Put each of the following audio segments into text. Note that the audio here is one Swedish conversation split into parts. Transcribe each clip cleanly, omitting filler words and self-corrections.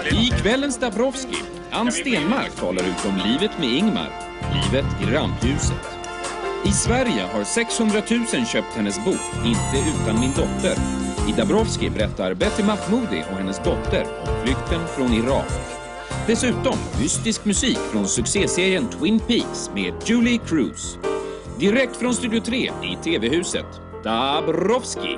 I kvällens Dabrowski, Ann Stenmark talar ut om livet med Ingmar, livet i rampljuset. I Sverige har 600 000 köpt hennes bok, Inte utan min dotter. I Dabrowski berättar Betty Mahmoudi och hennes dotter om flykten från Irak. Dessutom mystisk musik från succéserien Twin Peaks med Julie Cruz. Direkt från Studio 3 i TV-huset, Dabrowski.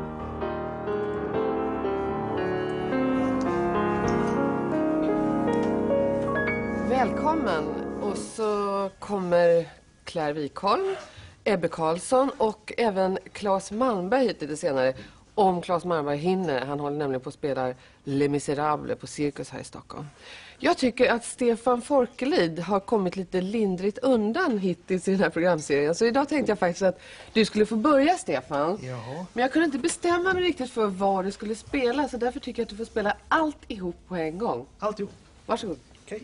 Välkommen. Och så kommer Claire Wikholm, Ebbe Karlsson och även Claes Malmberg hit lite senare. Om Claes Malmberg hinner. Han håller nämligen på att spela Les Misérables på Cirkus här i Stockholm. Jag tycker att Stefan Forkelid har kommit lite lindrigt undan hittills i den här programserien. Så idag tänkte jag faktiskt att du skulle få börja, Stefan. Jaha. Men jag kunde inte bestämma mig riktigt för vad du skulle spela. Så därför tycker jag att du får spela allt ihop på en gång. Allt ihop. Varsågod. Okej.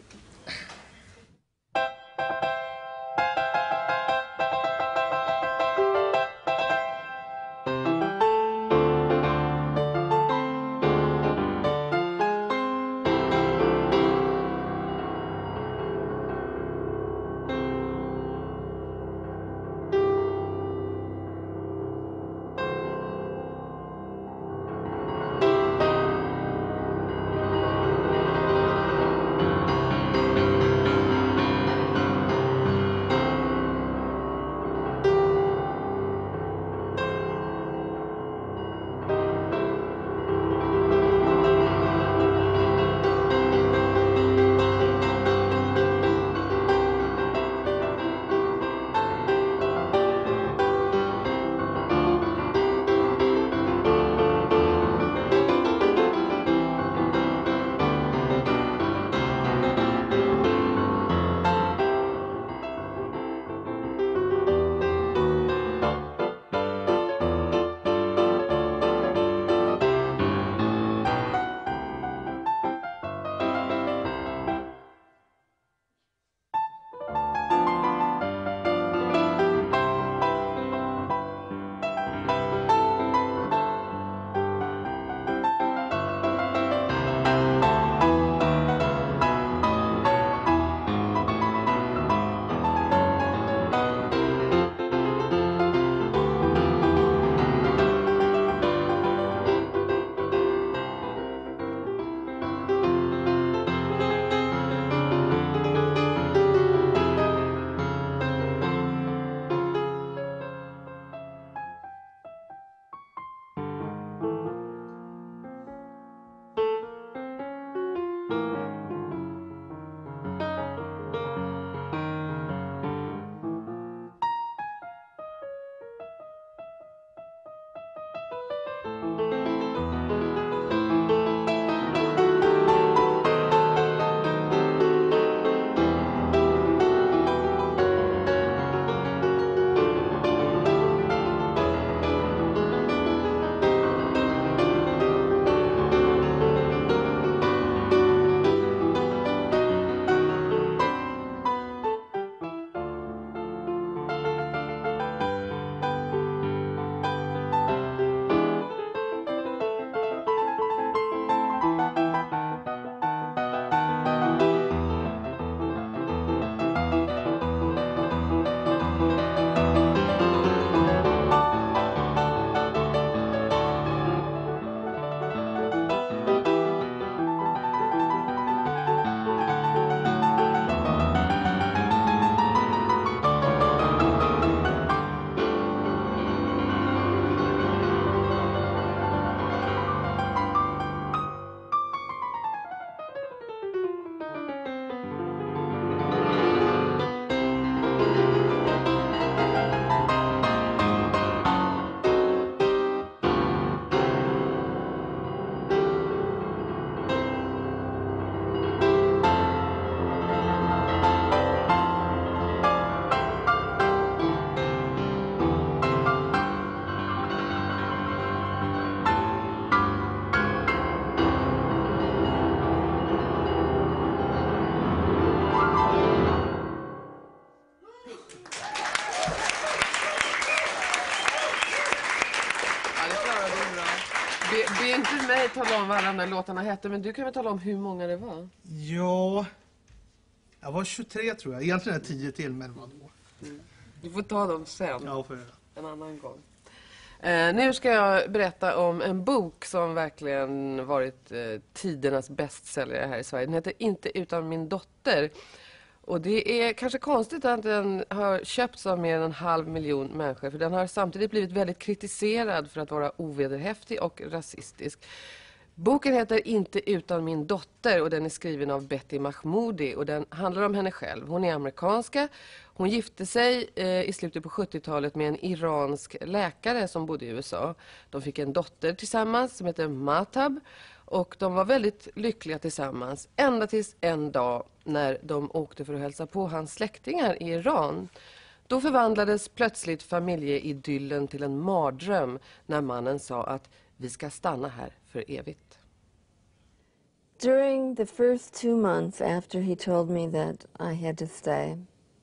tala om vad alla de där låtarna hette, men du kan väl tala om hur många det var? Ja, jag var 23 tror jag. Egentligen är 10 till, men vadå? Du får ta dem sen, Ja, får jag. en annan gång. Nu ska jag berätta om en bok som verkligen varit tidernas bästsäljare här i Sverige. Den heter Inte utan min dotter. Och det är kanske konstigt att den har köpts av mer än 500 000 människor. För den har samtidigt blivit väldigt kritiserad för att vara ovederhäftig och rasistisk. Boken heter Inte utan min dotter och den är skriven av Betty Mahmoudi och den handlar om henne själv. Hon är amerikanska. Hon gifte sig i slutet på 70-talet med en iransk läkare som bodde i USA. De fick en dotter tillsammans som heter Mahtab och de var väldigt lyckliga tillsammans. Ända tills en dag när de åkte för att hälsa på hans släktingar i Iran. Då förvandlades plötsligt familjeidyllen till en mardröm när mannen sa att vi ska stanna här för evigt. During the first 2 months after he told me that I had to stay,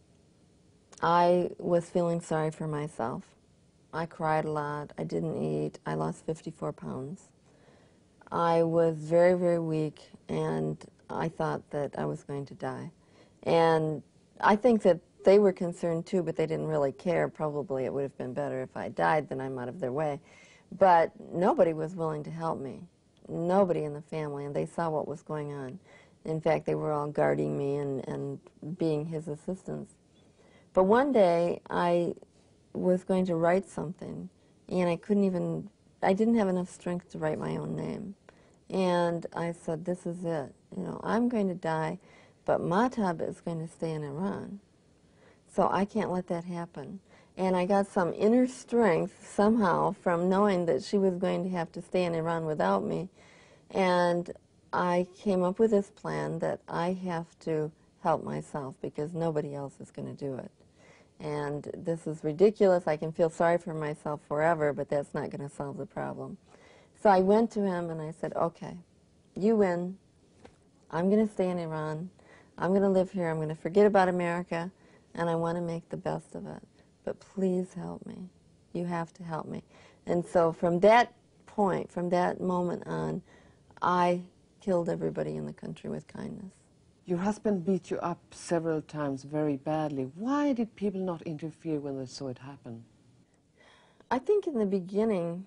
I was feeling sorry for myself. I cried a lot. I didn't eat. I lost 54 pounds. I was very, very weak, and I thought that I was going to die. And I think that they were concerned too, but they didn't really care. Probably it would have been better if I died than I'm out of their way. But nobody was willing to help me. Nobody in the family, and they saw what was going on. In fact, they were all guarding me and being his assistants. But one day, I was going to write something, and I didn't have enough strength to write my own name. And I said, this is it. You know, I'm going to die, but Mahtab is going to stay in Iran. So I can't let that happen. And I got some inner strength somehow from knowing that she was going to have to stay in Iran without me. And I came up with this plan that I have to help myself because nobody else is going to do it. And this is ridiculous. I can feel sorry for myself forever, but that's not going to solve the problem. So I went to him and I said, okay, you win. I'm going to stay in Iran. I'm going to live here. I'm going to forget about America, and I want to make the best of it. But please help me. You have to help me. And so from that point, from that moment on, I killed everybody in the country with kindness. Your husband beat you up several times very badly. Why did people not interfere when they saw it happen? I think in the beginning,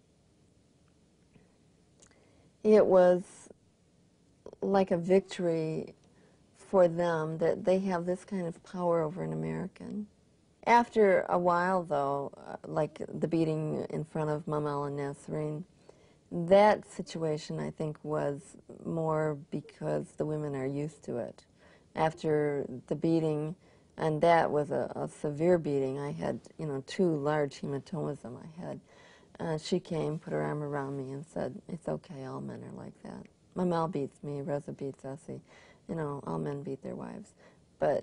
it was like a victory for them that they have this kind of power over an American. After a while, though, like the beating in front of Mamel and Nasreen, that situation, I think, was more because the women are used to it. After the beating, and that was a severe beating, I had, 2 large hematomas on my head. She came, put her arm around me, and said, it's okay, all men are like that. Mamel beats me, Reza beats Essie. All men beat their wives. But,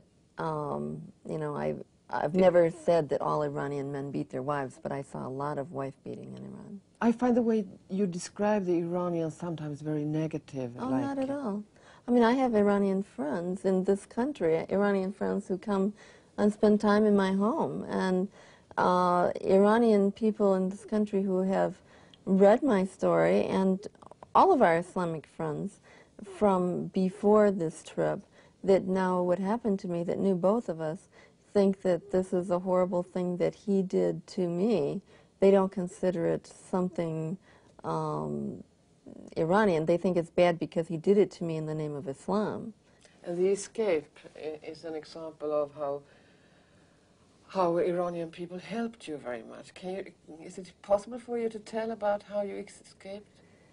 I've never said that all Iranian men beat their wives, but I saw a lot of wife beating in Iran. I find the way you describe the Iranians sometimes very negative. Oh, not at all. I mean, I have Iranian friends in this country, Iranian friends who come and spend time in my home, and Iranian people in this country who have read my story, and all of our Islamic friends from before this trip that know what happened to me, that knew both of us, think that this is a horrible thing that he did to me. They don't consider it something Iranian. They think it's bad because he did it to me in the name of Islam. And the escape is an example of how Iranian people helped you very much. Is it possible for you to tell about how you escaped?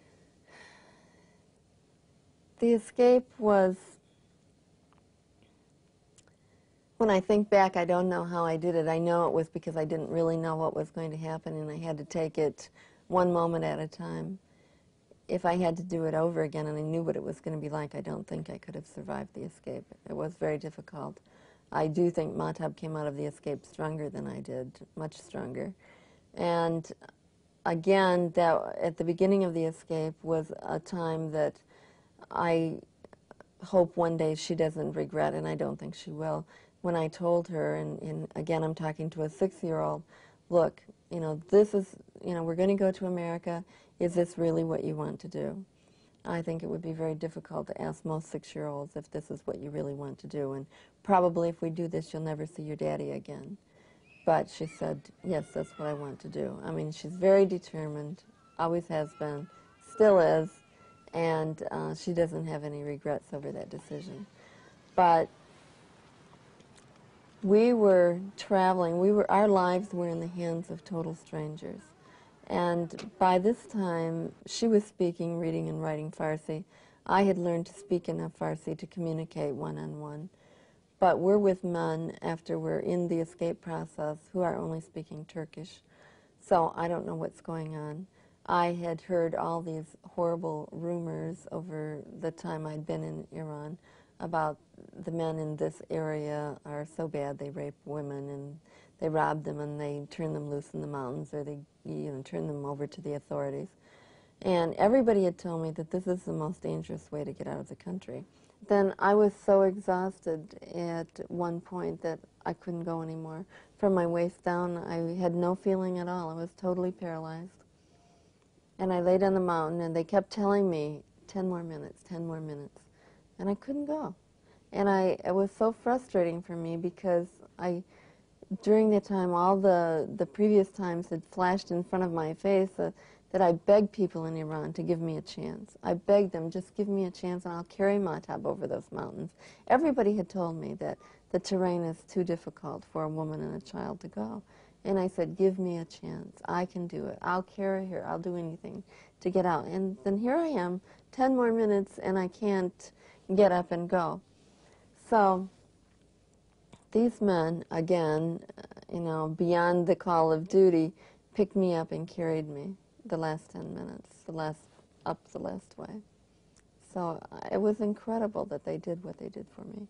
The escape was, when I think back, I don't know how I did it. I know it was because I didn't really know what was going to happen, and I had to take it one moment at a time. If I had to do it over again and I knew what it was going to be like, I don't think I could have survived the escape. It was very difficult. I do think Mahtab came out of the escape stronger than I did, much stronger. And again, that at the beginning of the escape was a time that I hope one day she doesn't regret, and I don't think she will. When I told her, and again I'm talking to a 6-year-old, look, this is, we're going to go to America. is this really what you want to do? I think it would be very difficult to ask most 6-year-olds if this is what you really want to do. And probably if we do this, you'll never see your daddy again. But she said, yes, that's what I want to do. I mean, she's very determined, always has been, still is, and she doesn't have any regrets over that decision. But we were traveling, our lives were in the hands of total strangers. And by this time, she was speaking, reading, and writing Farsi. I had learned to speak enough Farsi to communicate one-on-one. But we're with men after we're in the escape process who are only speaking Turkish. So I don't know what's going on. I had heard all these horrible rumors over the time I'd been in Iran about the men in this area are so bad they rape women and they rob them and they turn them loose in the mountains, or they turn them over to the authorities. And everybody had told me that this is the most dangerous way to get out of the country. Then I was so exhausted at one point that I couldn't go anymore. From my waist down, I had no feeling at all. I was totally paralyzed. And I laid on the mountain, and they kept telling me, 10 more minutes, 10 more minutes. And I couldn't go. And it was so frustrating for me because during the time, all the previous times had flashed in front of my face that I begged people in Iran to give me a chance. I begged them, just give me a chance and I'll carry Mahtab over those mountains. Everybody had told me that the terrain is too difficult for a woman and a child to go. And I said, give me a chance. I can do it. I'll carry her. I'll do anything to get out. And then here I am, 10 more minutes, and I can't get up and go. So these men, again, beyond the call of duty, picked me up and carried me the last 10 minutes, up the last way. So it was incredible that they did what they did for me.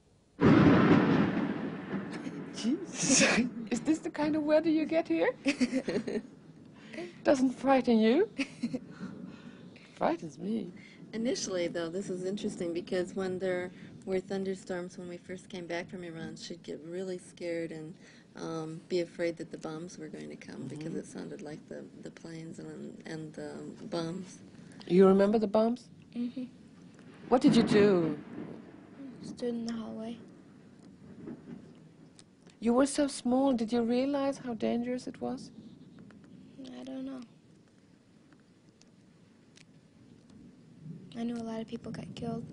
Jeez. Is this the kind of weather you get here? Doesn't frighten you? Frightens me. Initially, though, this is interesting because when there were thunderstorms when we first came back from Iran, she'd get really scared and be afraid that the bombs were going to come because it sounded like the planes and the bombs. You remember the bombs? Mm-hmm. What did you do? Stood in the hallway. You were so small. Did you realize how dangerous it was? I don't know. I knew a lot of people got killed.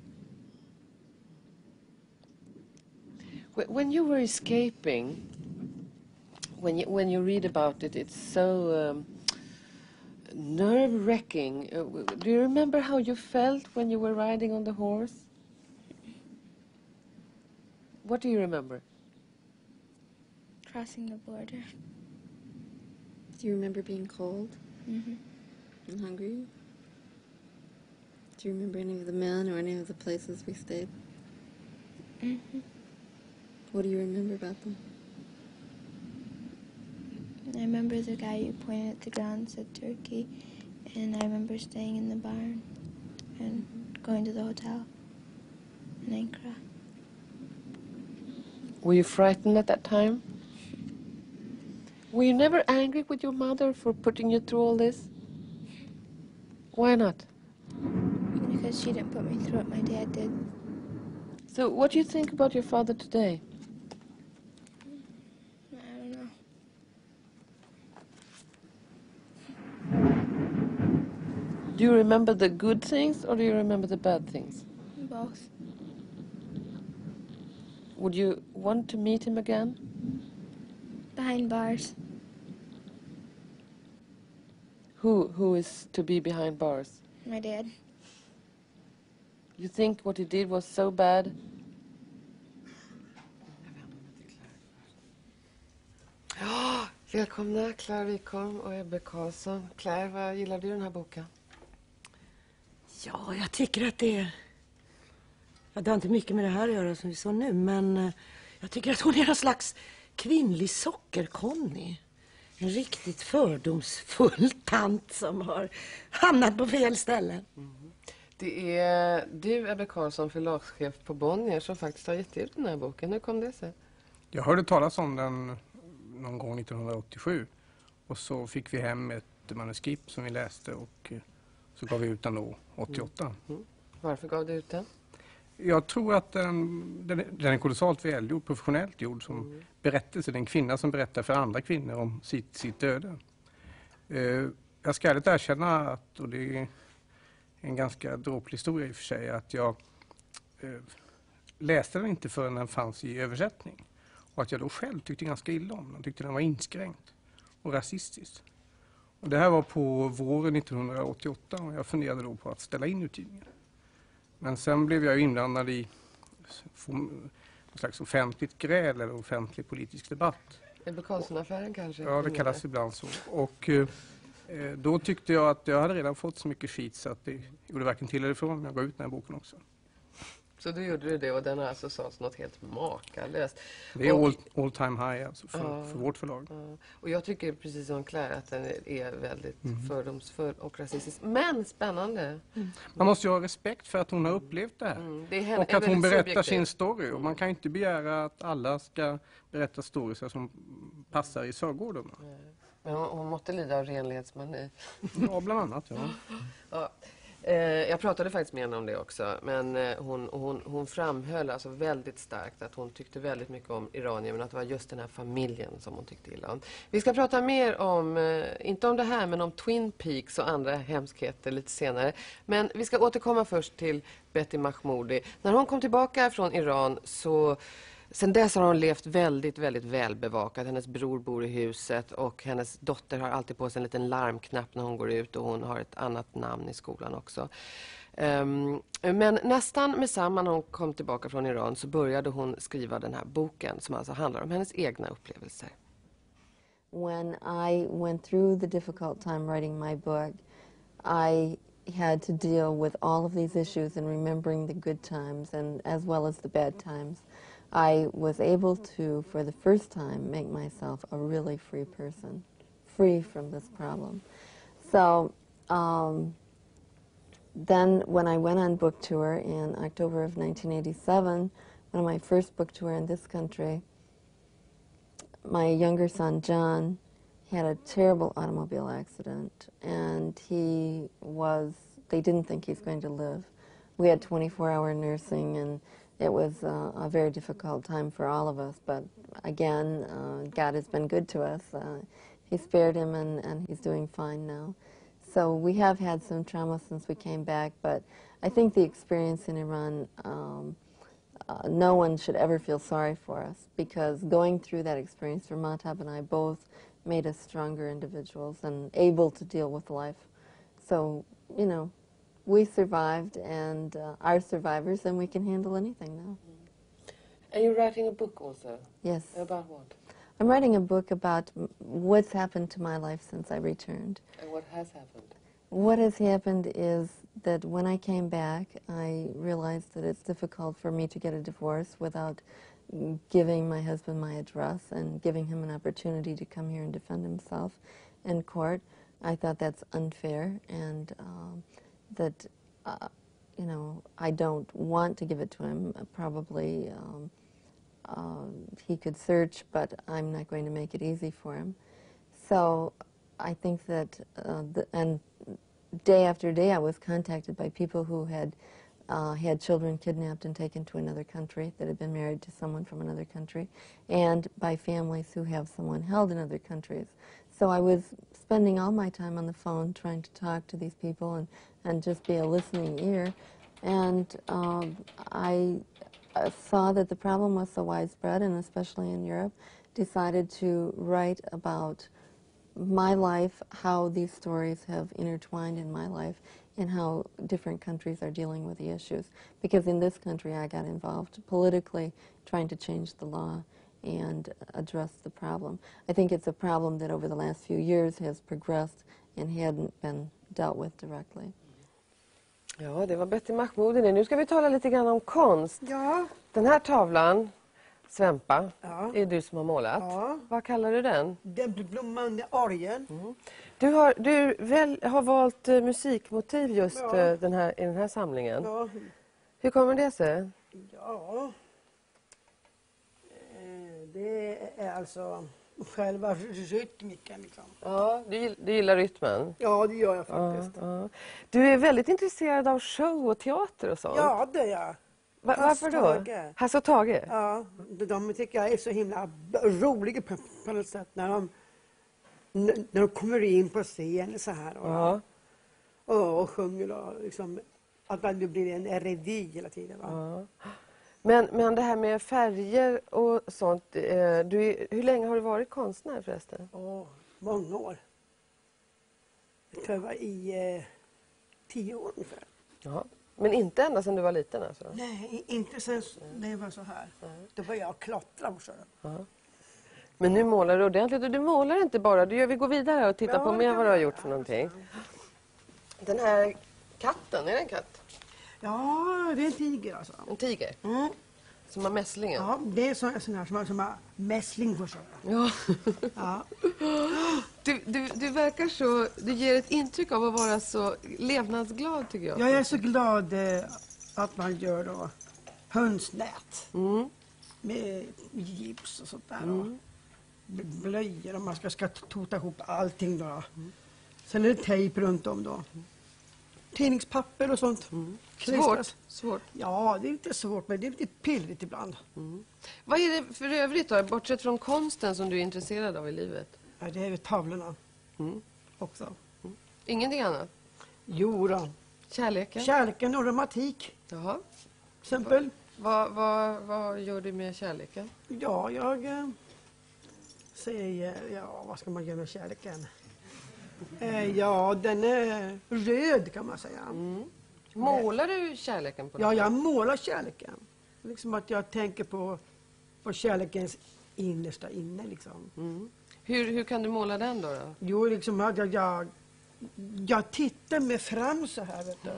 When you were escaping, when you read about it, it's so nerve-wracking. Do you remember how you felt when you were riding on the horse? What do you remember? Crossing the border. Do you remember being cold Mm-hmm. and hungry? Do you remember any of the men or any of the places we stayed? Mm-hmm. What do you remember about them? I remember the guy who pointed at the ground and said Turkey, and I remember staying in the barn and going to the hotel in Ankara. Were you frightened at that time? Were you never angry with your mother for putting you through all this? Why not? Because she didn't put me through it, my dad did. So what do you think about your father today? I don't know. Do you remember the good things or do you remember the bad things? Both. Would you want to meet him again? Behind bars. Who is to be behind bars? My dad. You think what he did was so bad? Välkomna Claire Wikholm och Ebbe Carlsson. Claire, vad gillar du den här boken? Ja, jag tycker att det har inte mycket med det här att göra som vi sa nu, men jag tycker att hon är en slags kvinnlig sockerkonny. En riktigt fördomsfull tant som har hamnat på fel ställen. Mm. Det är du, Ebbe Carlsson, förlagschef på Bonnier, som faktiskt har gett ut den här boken. Hur kom det sig? Jag hörde talas om den någon gång 1987 och så fick vi hem ett manuskript som vi läste och så gav vi ut den då 88. Varför gav du ut den? Jag tror att den är kolossalt välgjord, professionellt gjord som berättelse. Det är en kvinna som berättar för andra kvinnor om sitt öde. Jag ska ärligt erkänna att, och det är en ganska dråplig historia i och för sig, att jag läste den inte förrän den fanns i översättning. Och att jag då själv tyckte ganska illa om den. Jag tyckte den var inskränkt och rasistisk. Och det här var på våren 1988 och jag funderade då på att ställa in utgivningen. Men sen blev jag inblandad i någon slags offentligt gräl eller offentlig politisk debatt. Ebbe Carlsson-affären kanske? Ja, det kallas ibland så. Och då tyckte jag att jag hade redan fått så mycket skit så att det gjorde varken till eller från. Jag gav ut den här boken också. Så då gjorde du det och den har alltså sålts något helt makalöst. Det är all time high alltså för vårt förlag. Och jag tycker precis som Claire att den är väldigt fördomsfull och rasistisk. Men spännande. Man måste ju ha respekt för att hon har upplevt det här. Det är och att hon berättar subjektiv. sin story. Och man kan ju inte begära att alla ska berätta stories som passar i Sörgården. Men hon måste lida av renlighetsmani. Ja, bland annat. Ja. Ja. Jag pratade faktiskt med henne om det också, men hon framhöll alltså väldigt starkt att hon tyckte väldigt mycket om Iranien, men att det var just den här familjen som hon tyckte illa om. Vi ska prata mer om, inte om det här, men om Twin Peaks och andra hemskheter lite senare. Men vi ska återkomma först till Betty Mahmoudi. När hon kom tillbaka från Iran så... Sen dess har hon levt väldigt, väldigt välbevakat. Hennes bror bor i huset och hennes dotter har alltid på sig en liten larmknapp när hon går ut och hon har ett annat namn i skolan också. Men nästan med samma när hon kom tillbaka från Iran så började hon skriva den här boken som alltså handlar om hennes egna upplevelser. When I went through the difficult time writing my book, I had to deal with all of these issues and remembering the good times and as well as the bad times. I was able to, for the first time, make myself a really free person, free from this problem. So then when I went on book tour in October of 1987, one of my first book tour in this country, my younger son, John, had a terrible automobile accident, and they didn't think he's going to live. We had 24-hour nursing, and it was a very difficult time for all of us, but again, God has been good to us. He spared him, and he's doing fine now. So we have had some trauma since we came back, but I think the experience in Iran, no one should ever feel sorry for us, because going through that experience for Mahtab and I both made us stronger individuals and able to deal with life. So, you know, we survived and are survivors, and we can handle anything now. And you're writing a book also? Yes. About what? I'm writing a book about what's happened to my life since I returned. And what has happened? What has happened is that when I came back, I realized that it's difficult for me to get a divorce without giving my husband my address and giving him an opportunity to come here and defend himself in court. I thought that's unfair, and that, you know, I don't want to give it to him. Probably he could search, but I'm not going to make it easy for him. So I think that, and day after day I was contacted by people who had had children kidnapped and taken to another country, that had been married to someone from another country, and by families who have someone held in other countries. So I was spending all my time on the phone trying to talk to these people and just be a listening ear. And I saw that the problem was so widespread, and especially in Europe, decided to write about my life, how these stories have intertwined in my life, and how different countries are dealing with the issues. Because in this country I got involved politically, trying to change the law and address the problem. I think it's a problem that over the last few years has progressed and hadn't been dealt with directly. Ja, det var Betty Mahmoudi. Nu ska vi tala lite grann om konst. Ja. Den här tavlan, Svempa, Ja. är du som har målat. Ja. Vad kallar du den? Den blomman orgeln. Du har valt musikmotiv just i den här samlingen. Ja. Hur kommer det sig? Ja. Det är alltså själva rytmiken. Liksom. Ja, du gillar rytmen? Ja, det gör jag faktiskt. Ja. Du är väldigt intresserad av show och teater och sånt. Ja, det är jag. Varför då? Tage. Hasse och Tage? Ja, de tycker jag är så himla roliga på något sätt när de kommer in på scenen så här och sjunger och liksom, att det blir en revy hela tiden. Va? Ja. Men det här med färger och sånt, hur länge har du varit konstnär förresten? Många år. Jag tror jag var i 10 år ungefär. Ja. Men inte ända sedan du var liten alltså? Nej, inte sen det var så här. Då började jag klottra och så. Men nu målar du ordentligt, och du målar inte bara. Vi går vidare och tittar på mer vad du har gjort för någonting. Den här katten, är det en katt? Ja, det är en tiger alltså. En tiger? Mm. Som har mässlingen? Ja, det är sån här som har mässling för sig. Ja. Ja. Du verkar så, du ger ett intryck av att vara så levnadsglad tycker jag. Jag är så glad att man gör då hönsnät med gips och sånt där. Och blöjor och man ska tota ihop allting då. Sen är det tejp runt om då. Tidningspapper och sånt. Svårt? Ja, det är inte svårt, men det är lite pillrigt ibland. Vad är det för övrigt då, bortsett från konsten som du är intresserad av i livet? Ja, det är ju tavlorna också. Ingenting annat? Jo då. Kärleken? Kärleken och romantik. Jaha. Exempel. Vad gör du med kärleken? Ja, jag säger, vad ska man göra med kärleken? Ja, den är röd kan man säga. Målar du kärleken på något Ja, sätt? jag målar kärleken. Liksom att jag tänker på kärlekens innersta inne liksom. Hur kan du måla den då? Jo, liksom att jag tittar mig fram så här, vet du.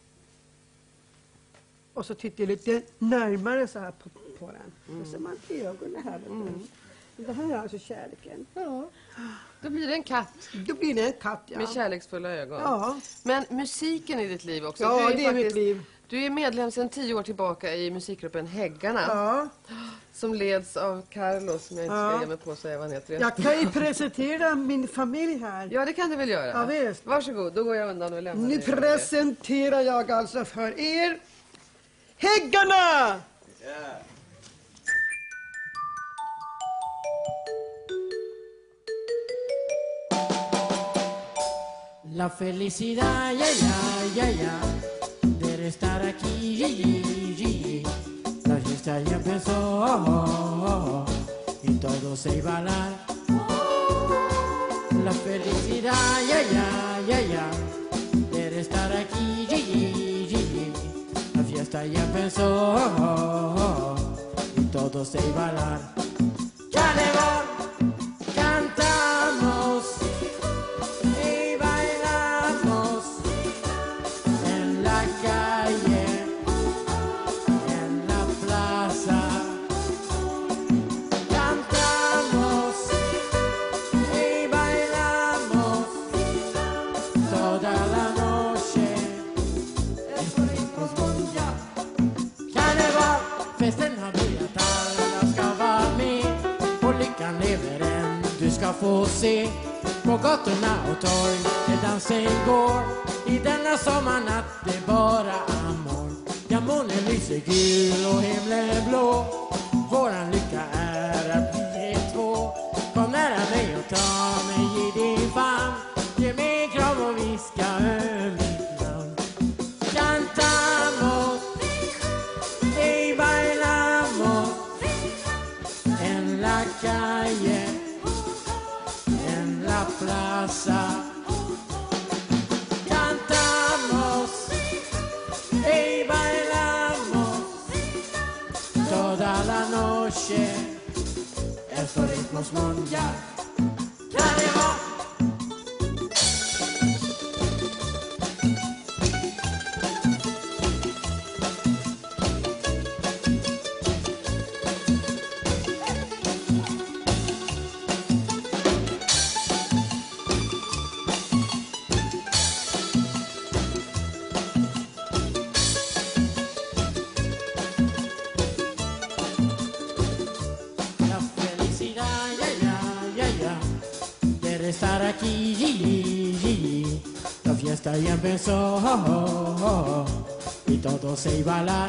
Och så tittar jag lite närmare så här på den. Och så ser man ögonen här, vet du. Det här är alltså kärleken. Ja. Då blir det en katt. Då blir det en katt, ja. Med kärleksfulla ögon. Ja. Men musiken i ditt liv också. Ja, du det är mitt liv. Du är medlem sedan 10 år tillbaka i musikgruppen Häggarna. Ja. Som leds av Carlos, som jag inte ska ge mig på att säga vad han heter. Jag kan ju presentera min familj här. Ja, det kan du väl göra. Ja, visst. Varsågod, då går jag undan och lämnar Nu dig. presenterar jag alltså för er Häggarna! La felicidad, ya, ya, ya, ya, de estar aquí, la fiesta ya empezó y todo se iba a dar. La felicidad, ya, ya, ya, ya, de estar aquí, la fiesta ya empezó y todo se iba a dar. Ya llegó, cantamos. Festen har börjat, alla ska vara med och lyckan lever än. Du ska få se på gatorna och torg där dansen går. I denna sommarnatt det är bara amor. Ja, månen lyser gul och himlen blå. Våran lycka är att vi är två. Kom nära mig och ta mig i din famn. Ge mig en kram och viska mitt namn. Cantamos, y bailamos en la calle, en la plaza. Cantamos y bailamos toda la noche. Estos ritmos mundial. La felicidad, ya, ya, ya, fiesta ya empezó y todo se iba a bailar.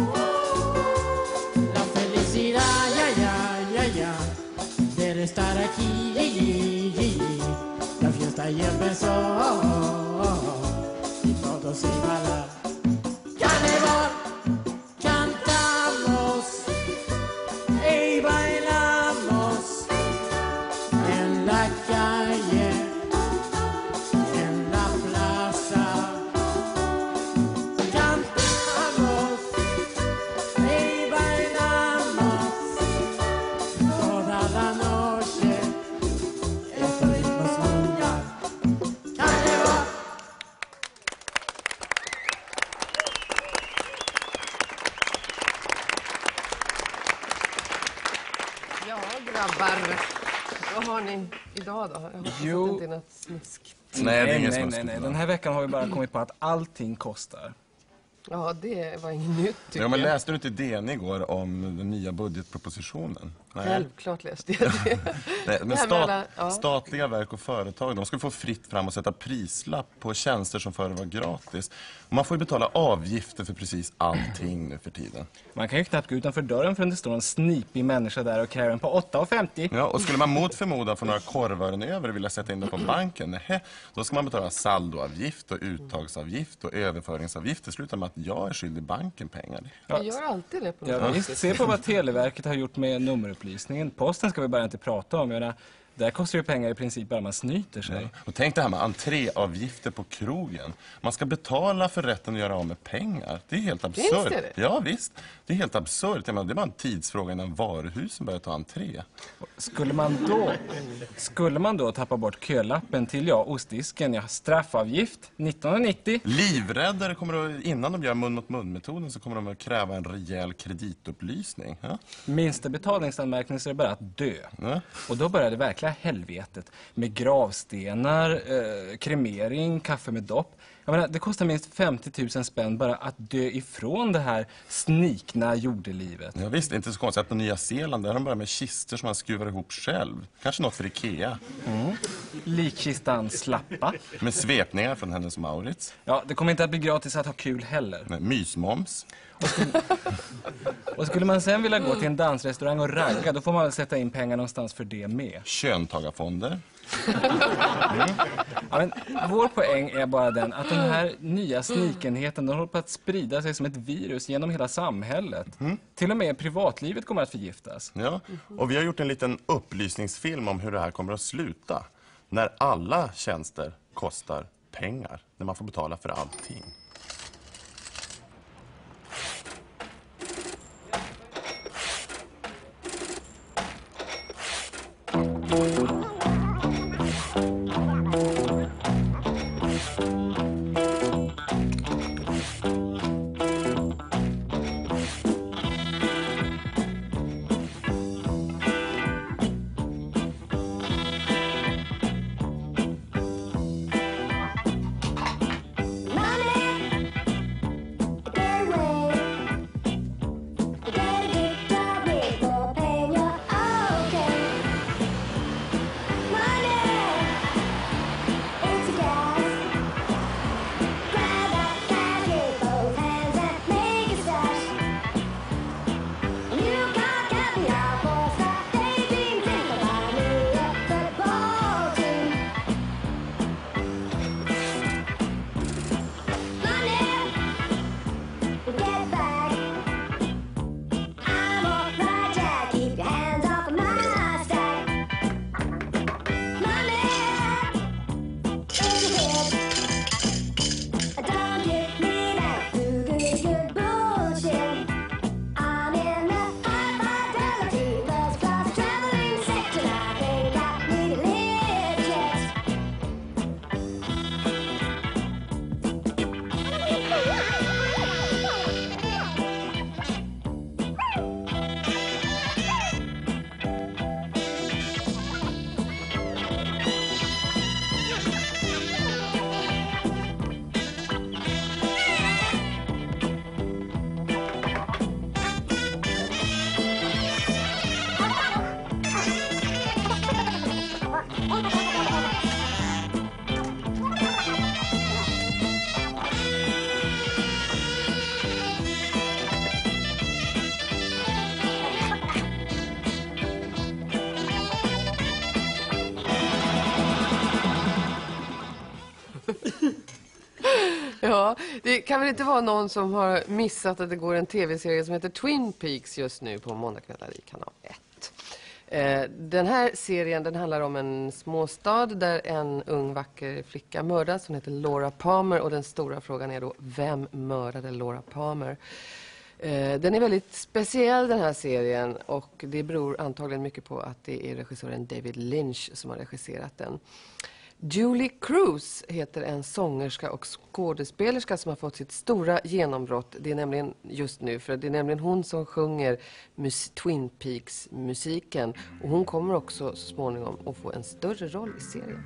La felicidad, ya, de estar aquí. La fiesta ya empezó y todo se iba a bailar. Carnaval, cantamos y bailamos en la calle, en la plaza. Cantamos y bailamos toda la noche. Esto es mundial. Carnaval. Ja, grabbar. Vad har ni idag då? Jag hoppas Jo. att det inte är något smisk. Nej, det är ingen nej. snuskig. Den här veckan har vi bara kommit på att allting kostar. Ja, det var inget nytt tycker Ja, men jag. läste du inte DN igår om den nya budgetpropositionen? Nej. Självklart läste jag det. Nej, men Det här med alla- ja. statliga verk och företag, de ska få fritt fram och sätta prislapp på tjänster som förr var gratis. Och man får ju betala avgifter för precis allting nu för tiden. Man kan ju knappt gå utanför dörren förrän det står en snipig människa där och kräver en på 8,50. Ja, och skulle man mot förmodan få några korvören över och vilja sätta in det på banken, nej, då ska man betala saldoavgift och uttagsavgift och överföringsavgift. Det slutar med att jag är skyldig banken pengar. Jag gör alltid det på något Ja, sätt. visst, se på vad Televerket har gjort med nummerupplysningen. Posten ska vi bara inte prata om. Jag menar, där kostar ju pengar i princip bara man snyter sig. Och tänk det här med entréavgifter på krogen. Man ska betala för rätten att göra av med pengar. Det är helt absurt. det? Ja, visst. Det är helt absurt. Jag menar, det är bara en tidsfråga innan varuhusen börjar ta entré. Skulle man då tappa bort kölappen till ostdisken, straffavgift 1990. Livräddare kommer att, innan de gör mun-mot-mun-metoden så kommer de att kräva en rejäl kreditupplysning. Ja? Minsta betalningsanmärkning så är det bara att dö. Ja. Och då börjar det verkliga helvetet med gravstenar, kremering, kaffe med dopp. Jag menar, det kostar minst 50 000 spänn bara att dö ifrån det här snikna jordelivet. Ja, visst, inte så konstigt att på Nya Zeeland där har de bara med kister som man skruvar ihop själv. Kanske något för Ikea. Likkistan slappa. Med svepningar från Hennes & Mauritz. Ja, det kommer inte att bli gratis att ha kul heller. Nej, mysmoms. Och skulle man sen vilja gå till en dansrestaurang och ragga, då får man väl sätta in pengar någonstans för det med. Köntagarfonder. Ja, men vår poäng är bara den att den här nya snikenheten, den håller på att sprida sig som ett virus genom hela samhället. Till och med privatlivet kommer att förgiftas. Ja, och vi har gjort en liten upplysningsfilm om hur det här kommer att sluta. När alla tjänster kostar pengar. När man får betala för allting. Money Ja, det kan väl inte vara någon som har missat att det går en tv-serie som heter Twin Peaks just nu på måndagskvällar i kanal 1. Den här serien den handlar om en småstad där en ung vacker flicka mördas. Hon heter Laura Palmer och den stora frågan är då, vem mördade Laura Palmer? Den är väldigt speciell den här serien och det beror antagligen mycket på att det är regissören David Lynch som har regisserat den. Julie Cruz heter en sångerska och skådespelerska som har fått sitt stora genombrott. Det är nämligen just nu, för det är nämligen hon som sjunger Twin Peaks-musiken. Och hon kommer också så småningom att få en större roll i serien.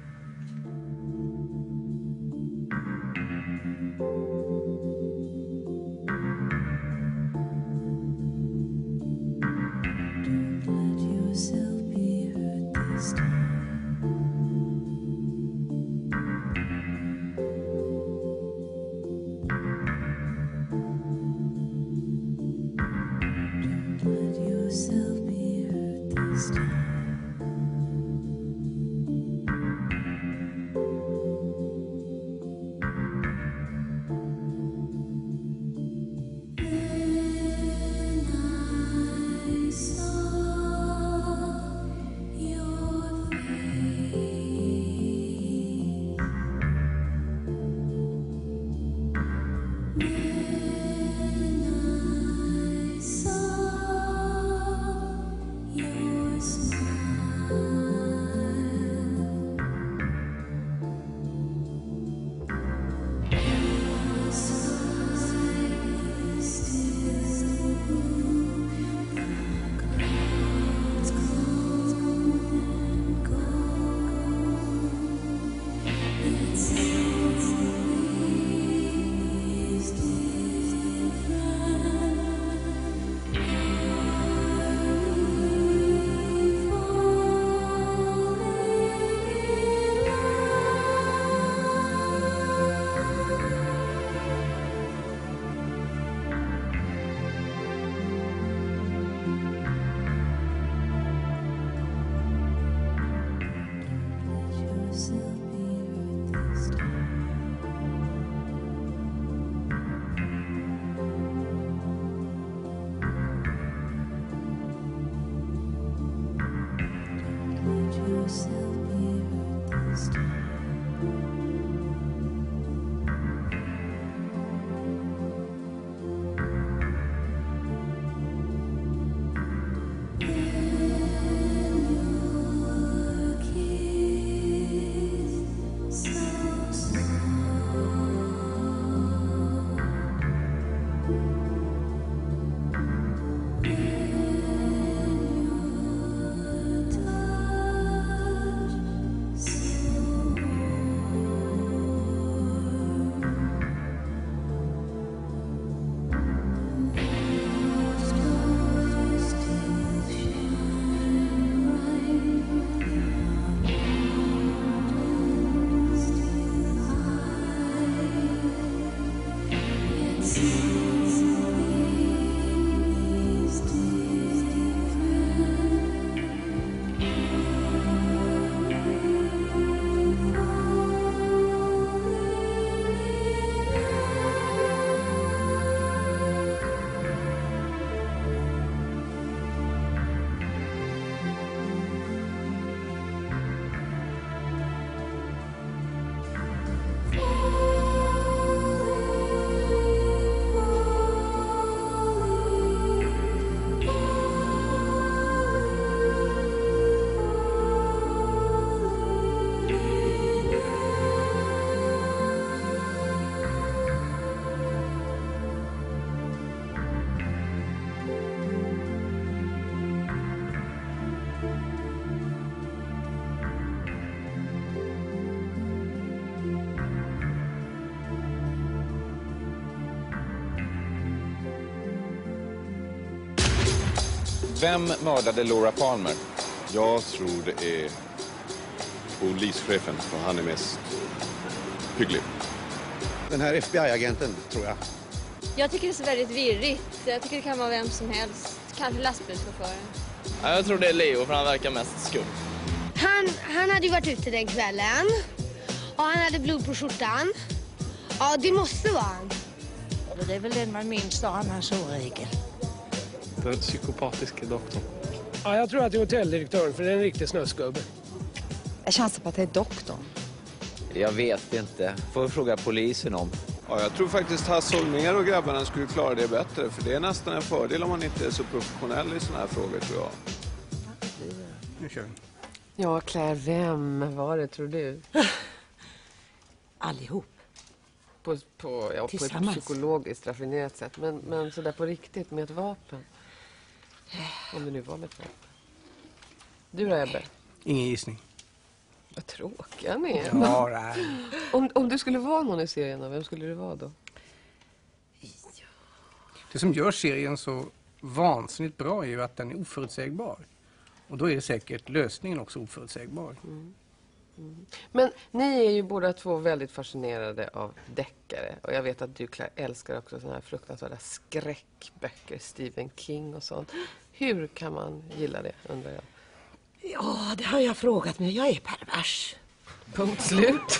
Vem mördade Laura Palmer? Jag tror det är polischefen, för han är mest hygglig. Den här FBI-agenten, tror jag. Jag tycker det är så väldigt virrigt. Jag tycker det kan vara vem som helst. Kanske lastbilschauffören. Ja, jag tror det är Leo, för han verkar mest skum. Han hade ju varit ute den kvällen. Och han hade blod på skjortan. Ja, det måste vara han. Det är väl den man minns då, annars så regel. Den psykopatiska doktorn. Ja, jag tror att det är hotelldirektören, för det är en riktig snöskubbe. Jag chansar på att det är doktorn. Jag vet inte. Får vi fråga polisen om. Ja, jag tror faktiskt Hasse Holmér och grabbarna skulle klara det bättre. För det är nästan en fördel om man inte är så professionell i såna här frågor, tror jag. Nu kör vi. Ja, Claire, vem var det, tror du? Allihop. På ett psykologiskt raffinerat sätt. Men så där på riktigt med ett vapen. Om det nu var med ett vapen. Du då, Ebbe? Ingen gissning. Vad tråkiga ni är. Ja, nej. Om du skulle vara någon i serien, vem skulle du vara då? Det som gör serien så vansinnigt bra är ju att den är oförutsägbar. Och då är säkert lösningen också oförutsägbar. Men ni är ju båda två väldigt fascinerade av deckare. Och jag vet att du, Claire, älskar också såna här fruktansvärda skräckböcker, Stephen King och sånt. Hur kan man gilla det, undrar jag? Ja, det har jag frågat mig. Jag är pervers. Punkt slut.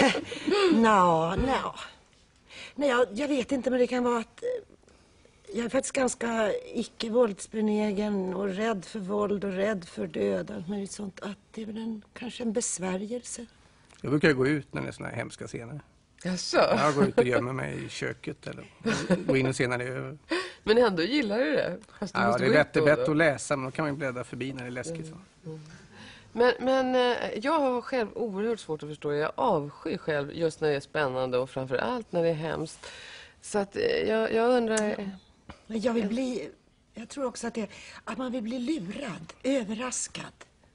Nej, jag vet inte, men det kan vara att jag är faktiskt ganska icke-våldsbenägen och rädd för våld och rädd för död. Allt möjligt sånt. Att det är väl kanske en besvärjelse. Jag brukar gå ut när det är såna här hemska scener. Jaså? Jag går ut och gömmer mig i köket eller går in och ser när det är över. Men ändå gillar du det? Fast du Ja, måste det är gå ut bättre då. att läsa, men då kan man ju bläddra förbi när det är läskigt. Så. Men jag har själv oerhört svårt att förstå. Jag avskyr själv just när det är spännande och framförallt när det är hemskt. Så att jag undrar... Men jag tror också att man vill bli lurad, överraskad.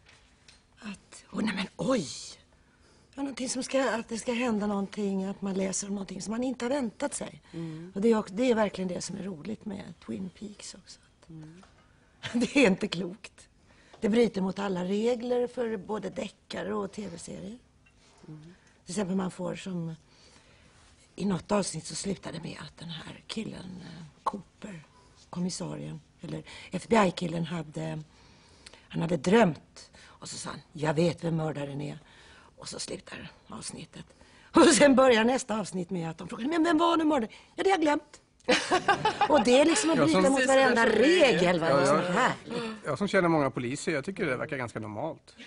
Oj! Ja, någonting att det ska hända någonting, att man läser om någonting som man inte har väntat sig. Och det är verkligen det som är roligt med Twin Peaks också. Det är inte klokt. Det bryter mot alla regler för både deckare och tv-serier. Till exempel man får som... I något avsnitt så slutade med att den här killen, Cooper, kommissarien, eller FBI-killen hade drömt. Och så sa han, jag vet vem mördaren är. Och så slutar avsnittet. Och sen börjar nästa avsnitt med att de frågar, men vem var nu mördaren? Ja, det har jag glömt. Och det är liksom att bryta mot varenda regel. Jag som känner många poliser, jag tycker det verkar ganska normalt.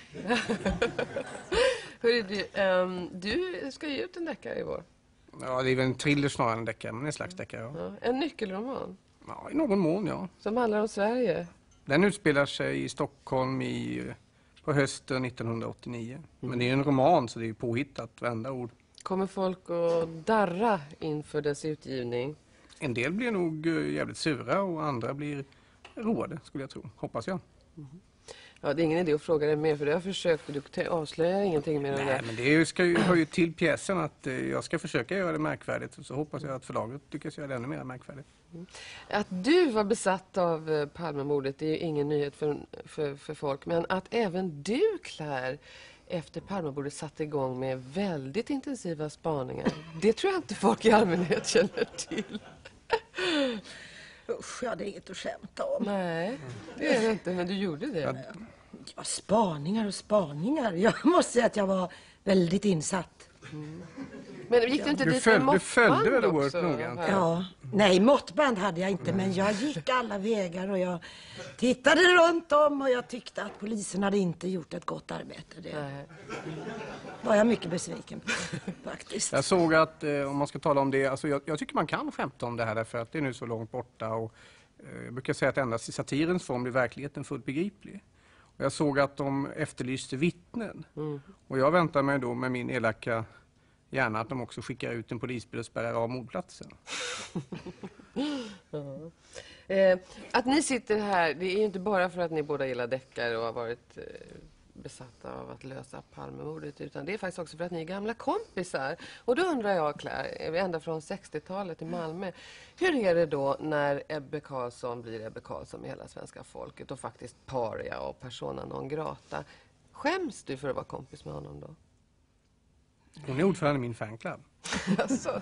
Du ska ge ut en deckare i vår. Ja, det är väl en thriller snarare än en deckare, men en slags deckare, ja. En nyckelroman? Ja, i någon mån, ja. Som handlar om Sverige? Den utspelar sig i Stockholm på hösten 1989. Men det är en roman, så det är påhittat, varenda ord. Kommer folk att darra inför dess utgivning? En del blir nog jävligt sura och andra blir roade, skulle jag tro. Hoppas jag. Ja, det är ingen idé att fråga dig mer, för det har försökt och du avslöjar ingenting mer om det. Nej, men det hör ju till pjäsen att jag ska försöka göra det märkvärdigt, och så hoppas jag att förlaget lyckas göra det ännu mer märkvärdigt. Att du var besatt av Palmemordet är ju ingen nyhet för folk, men att även du, Claire, efter Palmemordet satte igång med väldigt intensiva spaningar, det tror jag inte folk i allmänhet känner till. Usch, ja, det är inget att skämta om. Nej, det är det inte, men du gjorde det. Ja, spaningar och spaningar. Jag måste säga att jag var väldigt insatt. Men gick du inte dit med Du följde väl måttband oerhört också? noga? Ja, nej, måttband hade jag inte, men jag gick alla vägar och jag tittade runt om och jag tyckte att polisen hade inte gjort ett gott arbete. Det var jag mycket besviken på, faktiskt. Jag såg att, om man ska tala om det, alltså jag tycker man kan skämta om det här därför att det är nu så långt borta, och jag brukar säga att endast i satirens form blir verkligheten fullt begriplig. Och jag såg att de efterlyste vittnen, och jag väntar mig då med min elaka gärna att de också skickar ut en polisbil och spärrar av mordplatsen. Att ni sitter här, det är ju inte bara för att ni båda gillar deckare och har varit besatta av att lösa Palmemordet, utan det är faktiskt också för att ni är gamla kompisar. Och då undrar jag, Claire, ända från 60-talet i Malmö, hur är det då när Ebbe Carlsson blir Ebbe Carlsson med hela svenska folket och faktiskt paria och persona non grata? Skäms du för att vara kompis med honom då? Hon är ordförande i min fanclub. Alltså.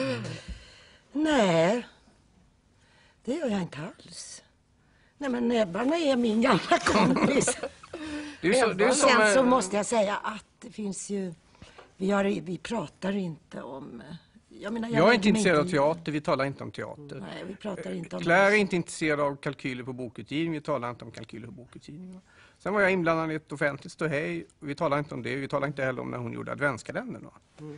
Nej, det gör jag inte alls. Nej, men Ebbarna är min gamla kompis. Sen så måste jag säga att det finns ju... Vi pratar inte om Jag är inte intresserad av teater, vi talar inte om teater. Nej, vi pratar inte om Claire är inte intresserad av kalkyler på bokutgivning, vi talar inte om kalkyler på bokutgivning. Sen var jag inblandad i ett offentligt ståhej, vi talar inte om det, vi talar inte heller om när hon gjorde adventskalendern.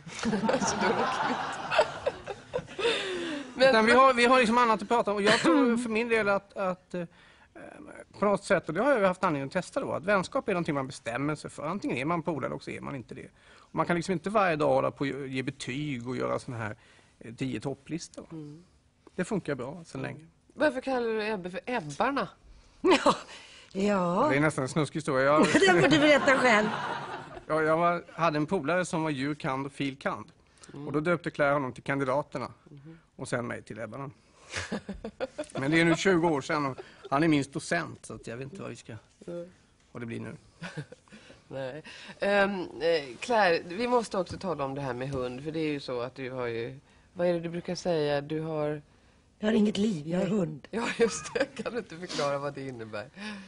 Men vi har liksom annat att prata om, och jag tror för min del att på något sätt, och det har jag haft anledning att testa då, att vänskap är någonting man bestämmer sig för. Antingen är man polare eller så är man inte det. Och man kan liksom inte varje dag hålla på att ge betyg och göra såna här 10 topplistor. Det funkar bra så länge. Varför kallar du Ebbe för Ebbarna? Ja. Det är nästan en snuskig historia. Det får du berätta själv. Jag hade en polare som var djurkand och filkand. Och då döpte Claire honom till kandidaterna. Och sen mig till Ebbarna. Men det är nu 20 år sedan och han är minst docent, så att jag vet inte vad vi ska... vad det blir nu. Nej. Claire, vi måste också tala om det här med hund. För det är ju så att du har ju... Vad är det du brukar säga? Du har... Jag har inget liv, jag har hund. Ja, just det. Kan du inte förklara vad det innebär?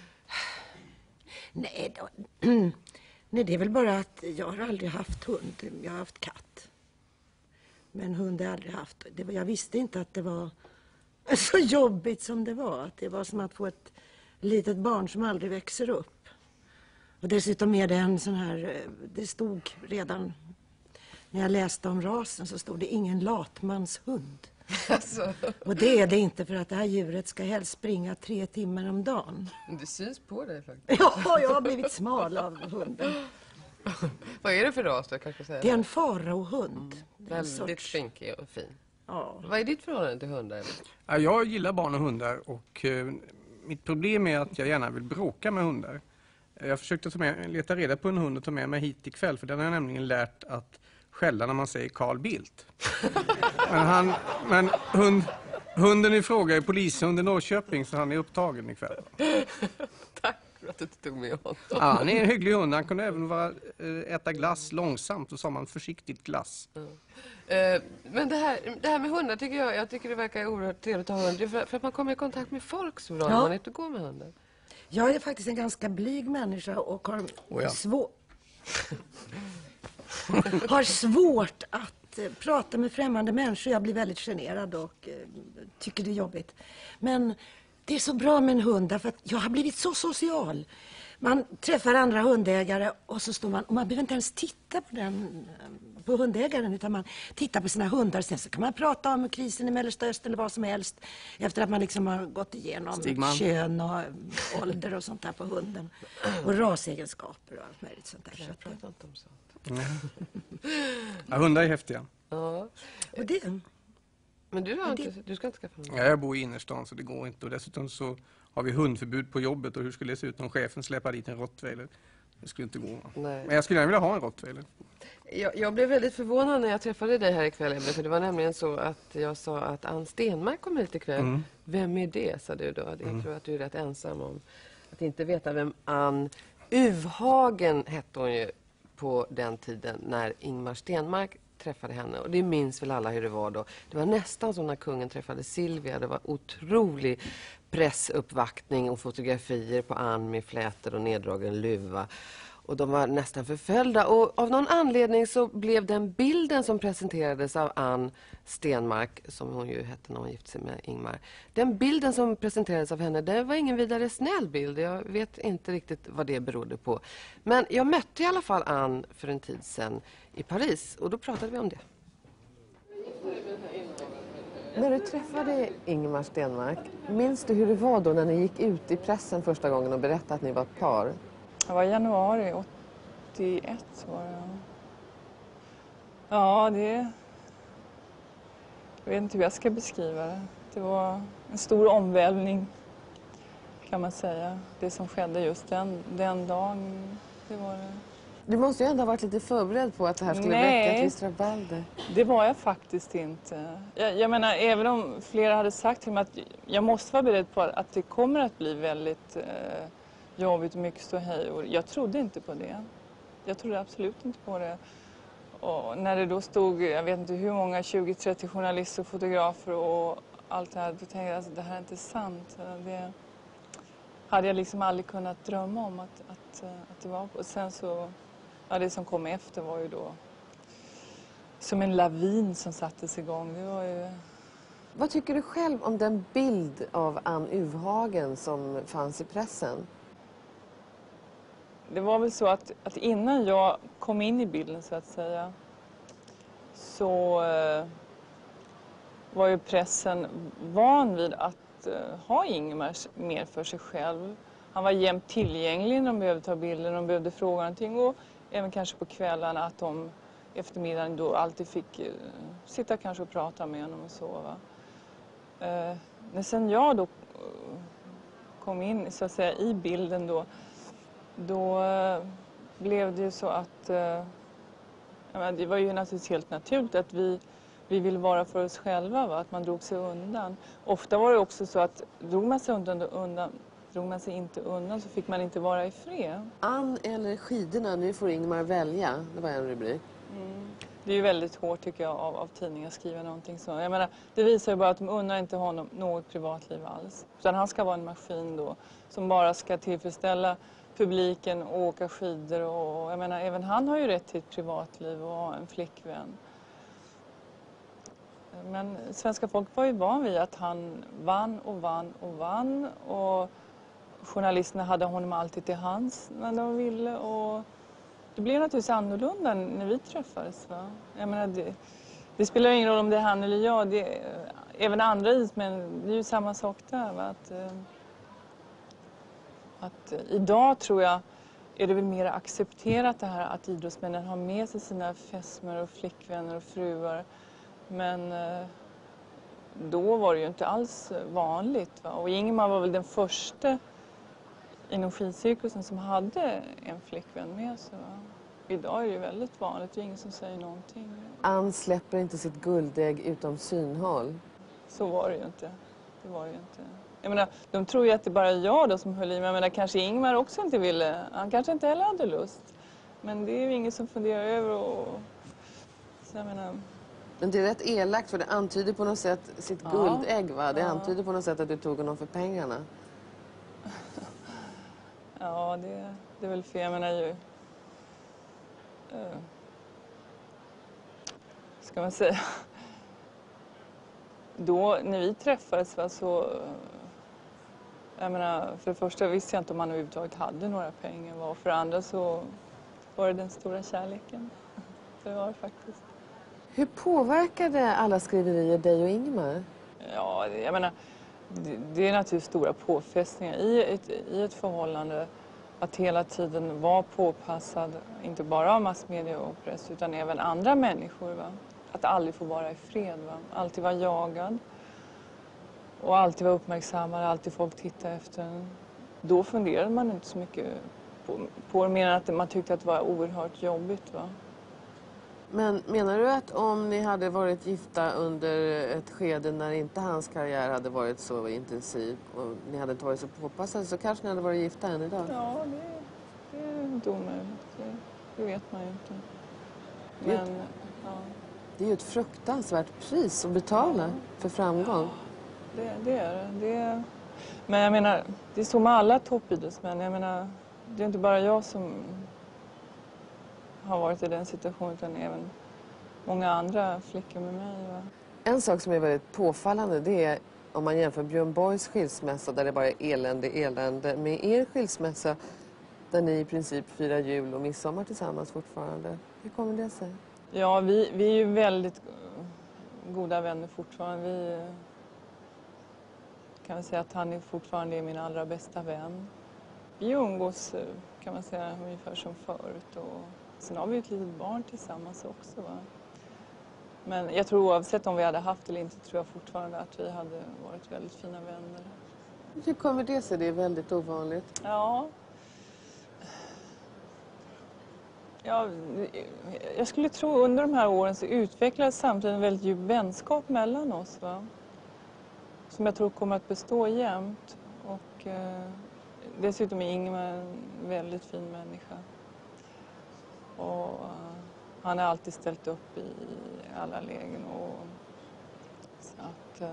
Nej, nej, det är väl bara att jag har aldrig haft hund. Jag har haft katt. Men hund har jag aldrig haft. Jag visste inte att det var så jobbigt som det var. Att det var som att få ett litet barn som aldrig växer upp. Och dessutom är det en sån här... Det stod redan... När jag läste om rasen så stod det ingen latmanshund. Alltså. Och det är det inte, för att det här djuret ska helst springa 3 timmar om dagen. Det syns på dig faktiskt. Ja, jag har blivit smal av hunden. Vad är det för ras då, kanske säga? Det är en faraohund. Väldigt skinkig och fin. Ja. Vad är ditt förhållande till hundar? Ja, jag gillar barn och hundar och mitt problem är att jag gärna vill bråka med hundar. Jag försökte leta reda på en hund och ta med mig hit ikväll, för den har jag nämligen lärt att skälla när man säger Carl Bildt. Men hunden i fråga är polishund i Norrköping, så han är upptagen ikväll. Tack för att du tog med honom. Ja, han är en hygglig hund. Han kunde även äta glass långsamt, och sa man försiktigt glass. Men det här med hundar tycker jag tycker det verkar oerhört trevligt att ha hund. För att man kommer i kontakt med folk så bra när man inte går med hundar. Jag är faktiskt en ganska blyg människa och har har svårt att prata med främmande människor. Jag blir väldigt generad och tycker det är jobbigt. Men det är så bra med en hund därför att jag har blivit så social. Man träffar andra hundägare och så står man, och man behöver inte ens titta på hundägaren, utan man tittar på sina hundar. Sen så kan man prata om krisen i Mellanöstern eller vad som helst efter att man liksom har gått igenom kön och ålder och sånt där på hunden. Och rasegenskaper och allt möjligt sånt där. Jag pratar inte om sånt. Ja, hundar är häftiga. Ja. Och det... Men du ska inte skaffa hund? Ja, jag bor i innerstan så det går inte. Och dessutom så har vi hundförbud på jobbet. Och hur skulle det se ut om chefen släpar dit en rottweiler? Det skulle inte gå. Nej. Men jag skulle gärna vilja ha en rottweiler. Jag blev väldigt förvånad när jag träffade dig här ikväll, Ebbe. För det var nämligen så att jag sa att Ann Stenmark kom hit ikväll. Vem är det, sa du då? Jag tror att du är rätt ensam om att inte veta vem Ann Uvhagen hette hon ju på den tiden när Ingmar Stenmark träffade henne. Och det minns väl alla hur det var då. Det var nästan som när kungen träffade Silvia. Det var otrolig pressuppvaktning och fotografier på Ann med flätor och neddragen luva. Och de var nästan förföljda. Och av någon anledning så blev den bilden som presenterades av Ann Stenmark, som hon ju hette när hon gifte sig med Ingmar. Den bilden som presenterades av henne, det var ingen vidare snäll bild. Jag vet inte riktigt vad det berodde på. Men jag mötte i alla fall Ann för en tid sedan i Paris. Och då pratade vi om det. När du träffade Ingmar Stenmark, minns du hur det var då när ni gick ut i pressen första gången och berättade att ni var ett par? Det var januari 81 var det. Ja, jag vet inte hur jag ska beskriva det. Det var en stor omvälvning, kan man säga. Det som skedde just den dagen, det var det. Du måste ju ändå ha varit lite förberedd på att det här skulle väcka ett visst rabalder. Det var jag faktiskt inte. Jag menar, även om flera hade sagt till mig att jag måste vara beredd på att det kommer att bli väldigt jobbigt och mycket ståhej. Och jag trodde inte på det. Jag trodde absolut inte på det. Och när det då stod, jag vet inte hur många, 20-30 journalister och fotografer och allt det här, då tänkte jag att det här är inte sant. Det hade jag liksom aldrig kunnat drömma om att det var. Och sen så, ja, det som kom efter var ju då som en lavin som sattes igång. Det var ju... Vad tycker du själv om den bild av Ann Uvhagen som fanns i pressen? Det var väl så att innan jag kom in i bilden så att säga så var ju pressen van vid att ha Ingmar mer för sig själv. Han var jämt tillgänglig när de behövde ta bilder, när de behövde fråga någonting och även kanske på kvällarna att de eftermiddagen då alltid fick sitta kanske och prata med honom och så. Va? När sen jag då kom in så att säga i bilden då blev det ju så att det var ju naturligtvis helt naturligt att vi ville vara för oss själva, va? Att man drog sig undan. Ofta var det också så att drog man sig inte undan så fick man inte vara i fred. Ann eller skidorna, nu får Ingmar välja. Det var en rubrik. Det är ju väldigt hårt tycker jag av tidningar att skriva någonting så. Jag menar, det visar ju bara att de unnar inte honom något privatliv alls. Utan han ska vara en maskin då som bara ska tillfredsställa publiken och åka skidor. Och jag menar, även han har ju rätt till ett privatliv och ha en flickvän. Men svenska folk var ju van vid att han vann. Och journalisterna hade honom alltid till hands när de ville. Och det blev naturligtvis annorlunda när vi träffades. Va? Jag menar, det spelar ingen roll om det är han eller jag. Även andra idrottsmän, det är ju samma sak där. Va? Att idag tror jag är det väl mer accepterat det här att idrottsmännen har med sig sina fästmör och flickvänner och fruar. Men då var det ju inte alls vanligt. Va? Och Ingmar var väl den första inom skidcirkusen som hade en flickvän med sig. Va? Idag är det ju väldigt vanligt, det är ingen som säger någonting. Ann släpper inte sitt guldägg utom synhåll. Så var det ju inte. Det var ju inte. Jag menar, de tror ju att det bara är jag då som höll i mig. Jag menar, kanske Ingmar också inte ville. Han kanske inte heller hade lust. Men det är ju ingen som funderar över och... Så jag menar... Men det är rätt elakt för det antyder på något sätt sitt guldägg, va? Det antyder på något sätt att du tog honom för pengarna. Ja, det är väl fel. Jag menar ju... ska man säga... Då, när vi träffades, va, så... Jag menar, för det första visste jag inte om han överhuvudtaget hade några pengar. Va? Och för det andra så var det den stora kärleken. Det var det faktiskt. Hur påverkade alla skriverier dig och Ingmar? Ja, jag menar, det är naturligtvis stora påfrestningar i ett förhållande att hela tiden vara påpassad, inte bara av massmedia och press utan även andra människor. Va? Att aldrig få vara i fred, va? Alltid vara jagad och alltid vara uppmärksammad, alltid folk titta efter en. Då funderade man inte så mycket på det, mer än att man tyckte att det var oerhört jobbigt. Va? Men menar du att om ni hade varit gifta under ett skede när inte hans karriär hade varit så intensiv och ni hade inte varit så påpassade så kanske ni hade varit gifta än idag? Ja, det är inte omöjligt. Det vet man ju inte. Men, det är ju ett fruktansvärt pris att betala för framgång. Det är det. Men jag menar, det är så med alla toppidrottsmän. Jag menar, det är inte bara jag som har varit i den situationen utan även många andra flickor med mig. Va? En sak som är väldigt påfallande det är om man jämför Björn Borgs skilsmässa där det bara är elände med er skilsmässa där ni i princip firar jul och midsommar tillsammans fortfarande. Hur kommer det sig? Ja, vi är ju väldigt goda vänner fortfarande. Vi kan väl säga att han är fortfarande min allra bästa vän. Vi umgås kan man säga ungefär som förut och sen har vi ett litet barn tillsammans också. Va? Men jag tror oavsett om vi hade haft eller inte tror jag fortfarande att vi hade varit väldigt fina vänner. Hur kommer det sig? Det är väldigt ovanligt. Ja, jag skulle tro under de här åren så utvecklades samtidigt en väldigt djup vänskap mellan oss. Va? Som jag tror kommer att bestå jämt. Och dessutom är Ingmar en väldigt fin människa. Och han har alltid ställt upp i alla lägen. Och, så att,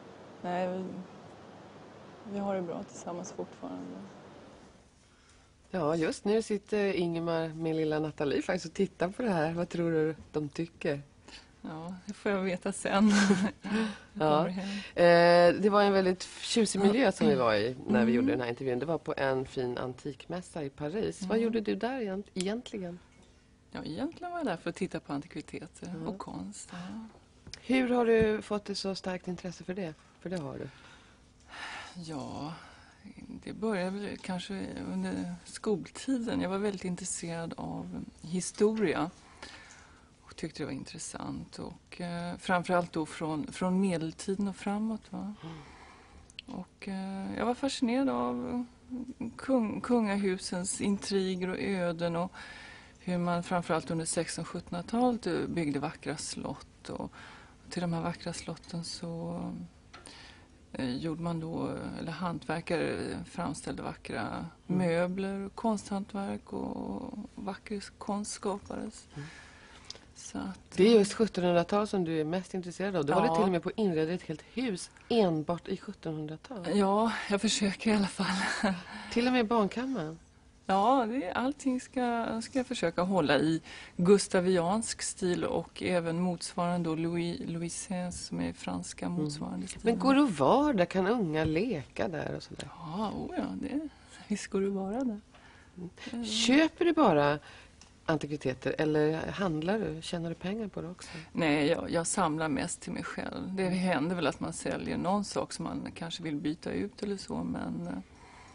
nej, vi har det bra tillsammans fortfarande. Ja, just nu sitter Ingemar med lilla Nathalie faktiskt och tittar på det här. Vad tror du de tycker? Ja, det får jag veta sen. Ja. Det var en väldigt tjusig miljö som vi var i när vi gjorde den här intervjun. Det var på en fin antikmässa i Paris. Vad gjorde du där egentligen? Ja, egentligen var jag där för att titta på antikviteter och konst. Ja. Hur har du fått ett så starkt intresse för det? För det har du. Ja, det började väl kanske under skoltiden. Jag var väldigt intresserad av historia och tyckte det var intressant. Och framförallt då från medeltiden och framåt. Va? Och jag var fascinerad av kungahusens intriger och öden och hur man framförallt under 1600-1700-talet byggde vackra slott. Och till de här vackra slotten så gjorde man då, eller hantverkare framställde vackra möbler, konsthantverk och vacker konst skapades. Så att, det är just 1700-tal som du är mest intresserad av. Du håller till och med på att inreda ett helt hus enbart i 1700-tal. Ja, jag försöker i alla fall. Till och med barnkammaren. Ja, allting ska jag försöka hålla i gustaviansk stil och även motsvarande då Louis XVI som är franska motsvarande stil. Men går du var där? Kan unga leka där och sådär? Ja, visst går du vara där. Köper du bara antikviteter eller handlar du? Tjänar du pengar på det också? Nej, jag samlar mest till mig själv. Det händer väl att man säljer någon sak som man kanske vill byta ut eller så, men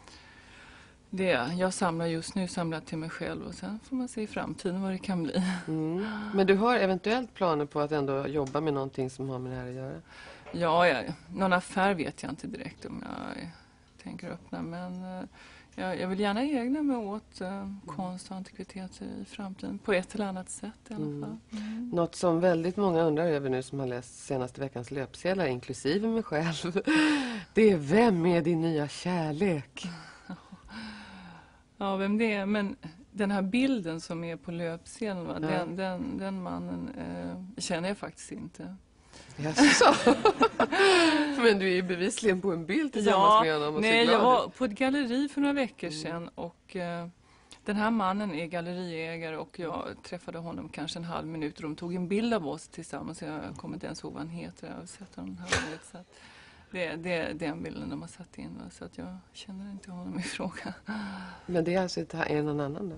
jag samlar just nu till mig själv och sen får man se i framtiden vad det kan bli. Men du har eventuellt planer på att ändå jobba med någonting som har med det här att göra? Ja, någon affär vet jag inte direkt om jag tänker öppna, men jag vill gärna ägna mig åt konst och antikviteter i framtiden på ett eller annat sätt i alla fall. Något som väldigt många undrar över nu som har läst senaste veckans löpsedlar, inklusive mig själv, det är vem är din nya kärlek? Ja, vem det är, men den här bilden som är på löpsedeln, va? Den mannen känner jag faktiskt inte. Jaså? Men du är ju bevisligen på en bild tillsammans med honom och nej, jag var på ett galleri för några veckor sedan och den här mannen är galleriägare och jag träffade honom kanske en halv minut och de tog en bild av oss tillsammans. Jag kommer inte ens ihåg vad han heter. Jag har sett honom här. Så att det är den bilden de har satt in, va? Så att jag känner inte honom i fråga. Men det är alltså är någon annan då?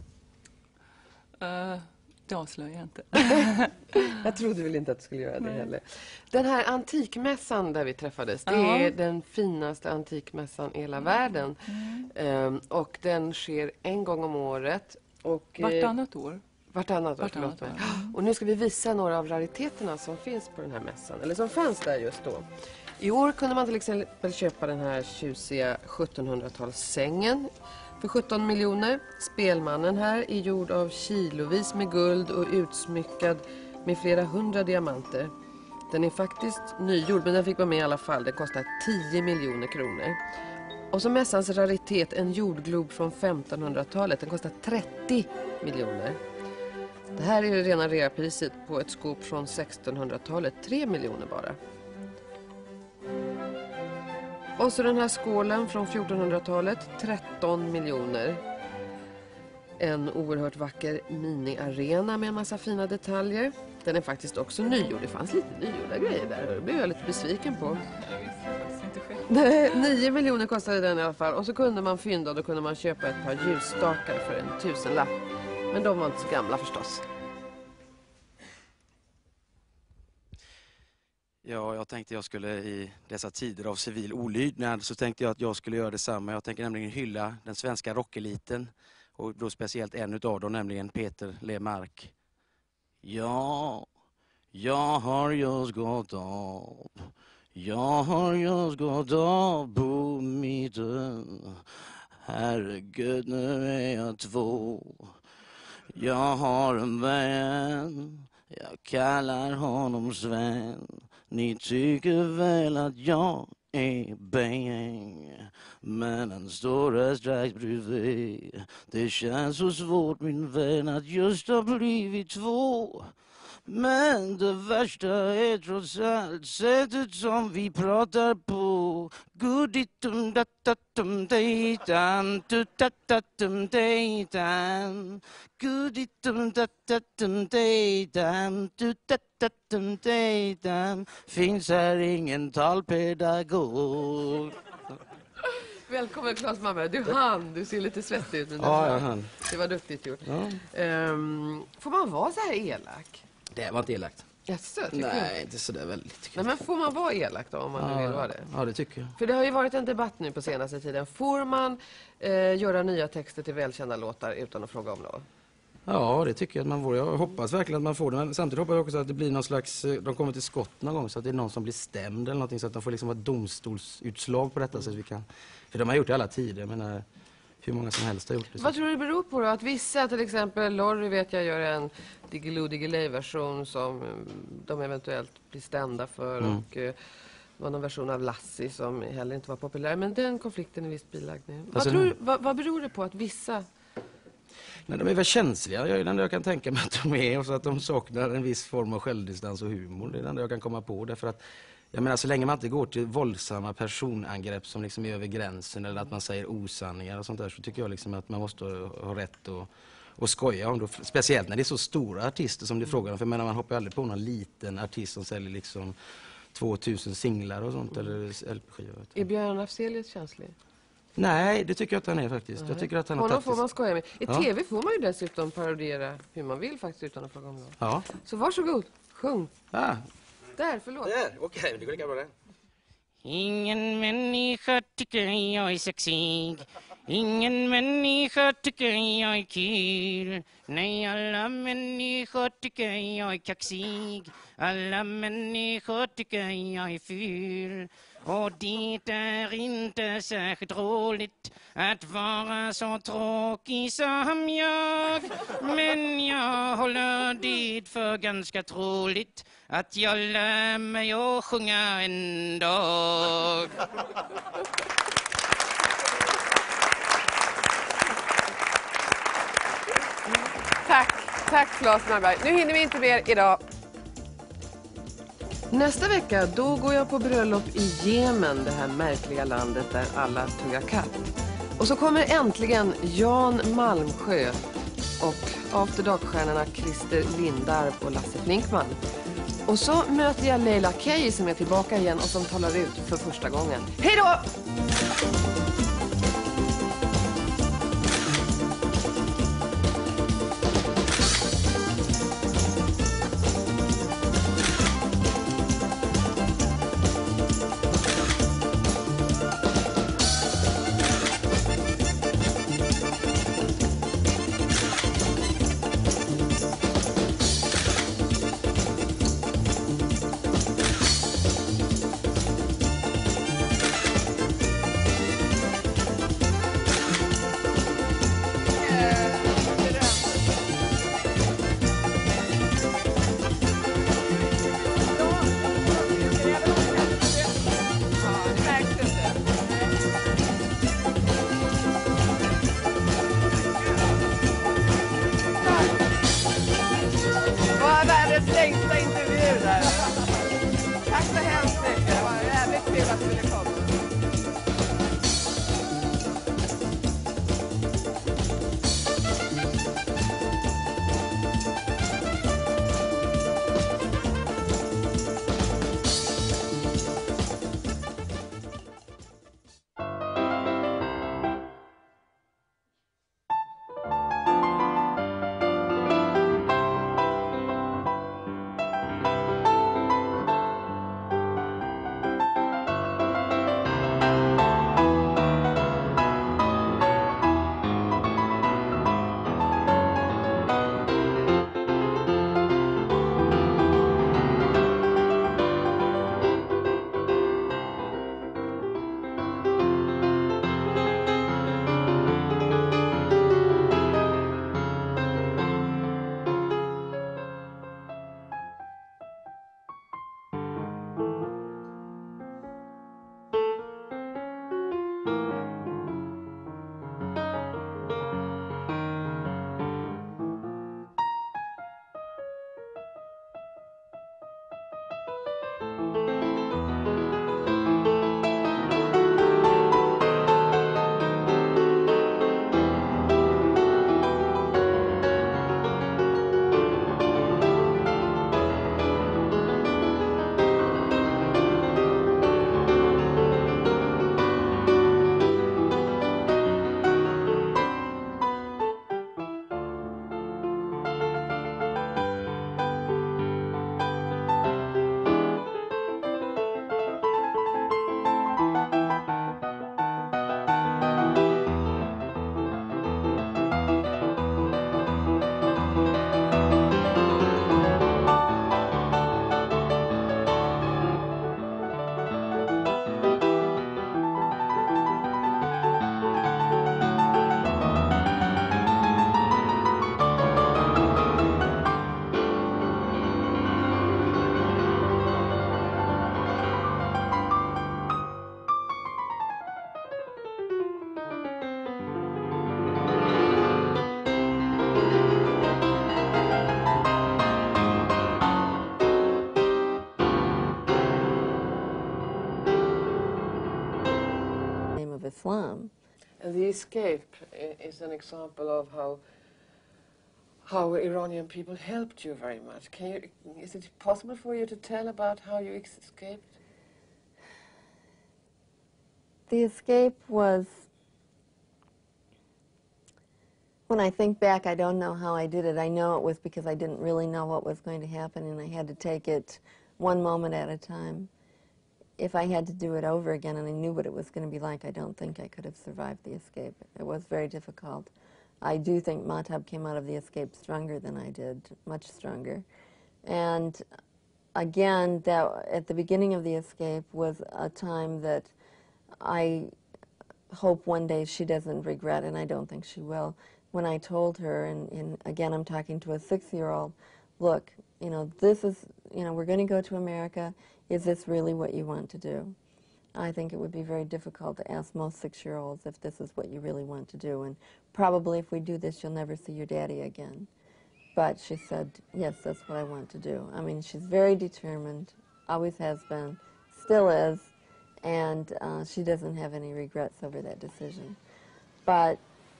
Det avslöjar jag inte. Jag trodde väl inte att du skulle göra det heller. Den här antikmässan där vi träffades, det är den finaste antikmässan i hela världen. Och den sker en gång om året. Och, vartannat år. Vartannat år. Och nu ska vi visa några av rariteterna som finns på den här mässan. Eller som fanns där just då. I år kunde man till exempel köpa den här tjusiga 1700-talssängen för 17 miljoner. Spelmannen här är gjord av kilovis med guld och utsmyckad med flera 100 diamanter. Den är faktiskt nygjord, men den fick vara med i alla fall. Den kostar 10 miljoner kronor. Och så mässans raritet, en jordglob från 1500-talet. Den kostar 30 miljoner. Det här är det rena reapriset på ett skåp från 1600-talet. 3 miljoner bara. Och så den här skålen från 1400-talet, 13 miljoner. En oerhört vacker mini-arena med en massa fina detaljer. Den är faktiskt också nygjord. Det fanns lite nygjorda grejer där. Det blev jag lite besviken på. 9 miljoner kostade den i alla fall. Och så kunde man fynda och då kunde man köpa ett par ljusstakar för en 1000-lapp. Men de var inte så gamla förstås. Ja, jag tänkte jag skulle i dessa tider av civil olydnad så tänkte jag att jag skulle göra detsamma. Jag tänker nämligen hylla den svenska rockeliten och då speciellt en utav dem, nämligen Peter Lemark. Ja, jag har just gått av. Jag har just gått av på mitten. Herregud, nu är jag 2. Jag har en vän. Jag kallar honom Sven. Ni tycker väl att jag är bäng. Men han står här strax bredvid. Det känns så svårt min vän att just ha blivit 2. Men det värsta är trots allt sättet som vi pratar på. Gooditum datatum dejtan, tutatatum dejtan. Gooditum datatum dejtan, tutatatum dejtan. Finns här ingen talpedagog. Välkommen Claes Malmberg. Du ser lite svettig ut. Ja, jag hann. Det var duktigt gjort. Ja. Får man vara så här elak? Det var inte elakt. Jaså, Nej, inte så där väldigt. Nej, men får man vara elak då om man nu vill vara det? Ja, det tycker jag. För det har ju varit en debatt nu på senaste tiden. Får man göra nya texter till välkända låtar utan att fråga om lov? Ja, det tycker jag att man får. Jag hoppas verkligen att man får det. Men samtidigt hoppas jag också att det blir någon slags... De kommer till skott någon gång så att det är någon som blir stämd eller någonting. Så att de får liksom ett domstolsutslag på detta så att vi kan... För de har gjort det alla tider. Men hur många som helst har gjort det. Vad tror du det beror på då? Att vissa, till exempel Lorry vet jag, gör en Diggiloo-Diggiley-version som de eventuellt blir stämda för. Och var någon version av Lassie som heller inte var populär. Men den konflikten är visst bilagd nu. Alltså, Vad beror det på att vissa... Nej, de är väl känsliga. Jag är den enda jag kan tänka mig att de är. Och så att de saknar en viss form av självdistans och humor. Det är den enda jag kan komma på. Därför att, jag menar, så länge man inte går till våldsamma personangrepp som liksom är över gränsen. Eller att man säger osanningar och sånt där. Så tycker jag liksom att man måste ha rätt och skoja om det. Speciellt när det är så stora artister som det är frågan om. För jag menar, man hoppar aldrig på någon liten artist som säljer liksom 2000 singlar och sånt. Eller LP-skivor. Är Björn Afzelius känslig? Nej, det tycker jag att han är faktiskt. Jag tycker att han Honom får man skoja med. I Ja. tv får man ju dessutom parodiera hur man vill faktiskt utan att fråga om lov. Ja. Så varsågod, sjung. Ah. Där, förlåt. Där, okej, det går lika bra där. Ingen människa tycker jag är sexig. Ingen människa tycker jag är kul. Nej, alla människor tycker jag är kaxig. Alla människor tycker jag är ful. Och det är inte särskilt roligt att vara så tråkig som jag. Men jag håller det för ganska troligt att jag lär mig att sjunga en dag. Tack Claes Malmberg. Nu hinner vi inte mer idag. Nästa vecka då går jag på bröllop i Jemen, det här märkliga landet där alla tuggar katt. Och så kommer äntligen Jan Malmsjö och After Dark-stjärnorna Christer Lindarw och Lasse Flinkman. Och så möter jag Leila Kay som är tillbaka igen och som talar ut för första gången. Hej då! Längsta intervju där. Tack så hemskt mycket. Det var jävligt kul att du ville komma. Islam. And the escape is an example of how Iranian people helped you very much. Is it possible for you to tell about how you escaped? The escape was, when I think back, I don't know how I did it. I know it was because I didn't really know what was going to happen, and I had to take it one moment at a time. If I had to do it over again and I knew what it was going to be like, I don't think I could have survived the escape. It was very difficult. I do think Mahtab came out of the escape stronger than I did, much stronger. And again, that at the beginning of the escape was a time that I hope one day she doesn't regret, and I don't think she will. When I told her, and again I'm talking to a 6-year-old, look, this is, we're going to go to America. Is this really what you want to do? I think it would be very difficult to ask most 6-year-olds if this is what you really want to do. And probably if we do this, you'll never see your daddy again. But she said, yes, that's what I want to do. I mean, she's very determined, always has been, still is, and she doesn't have any regrets over that decision. But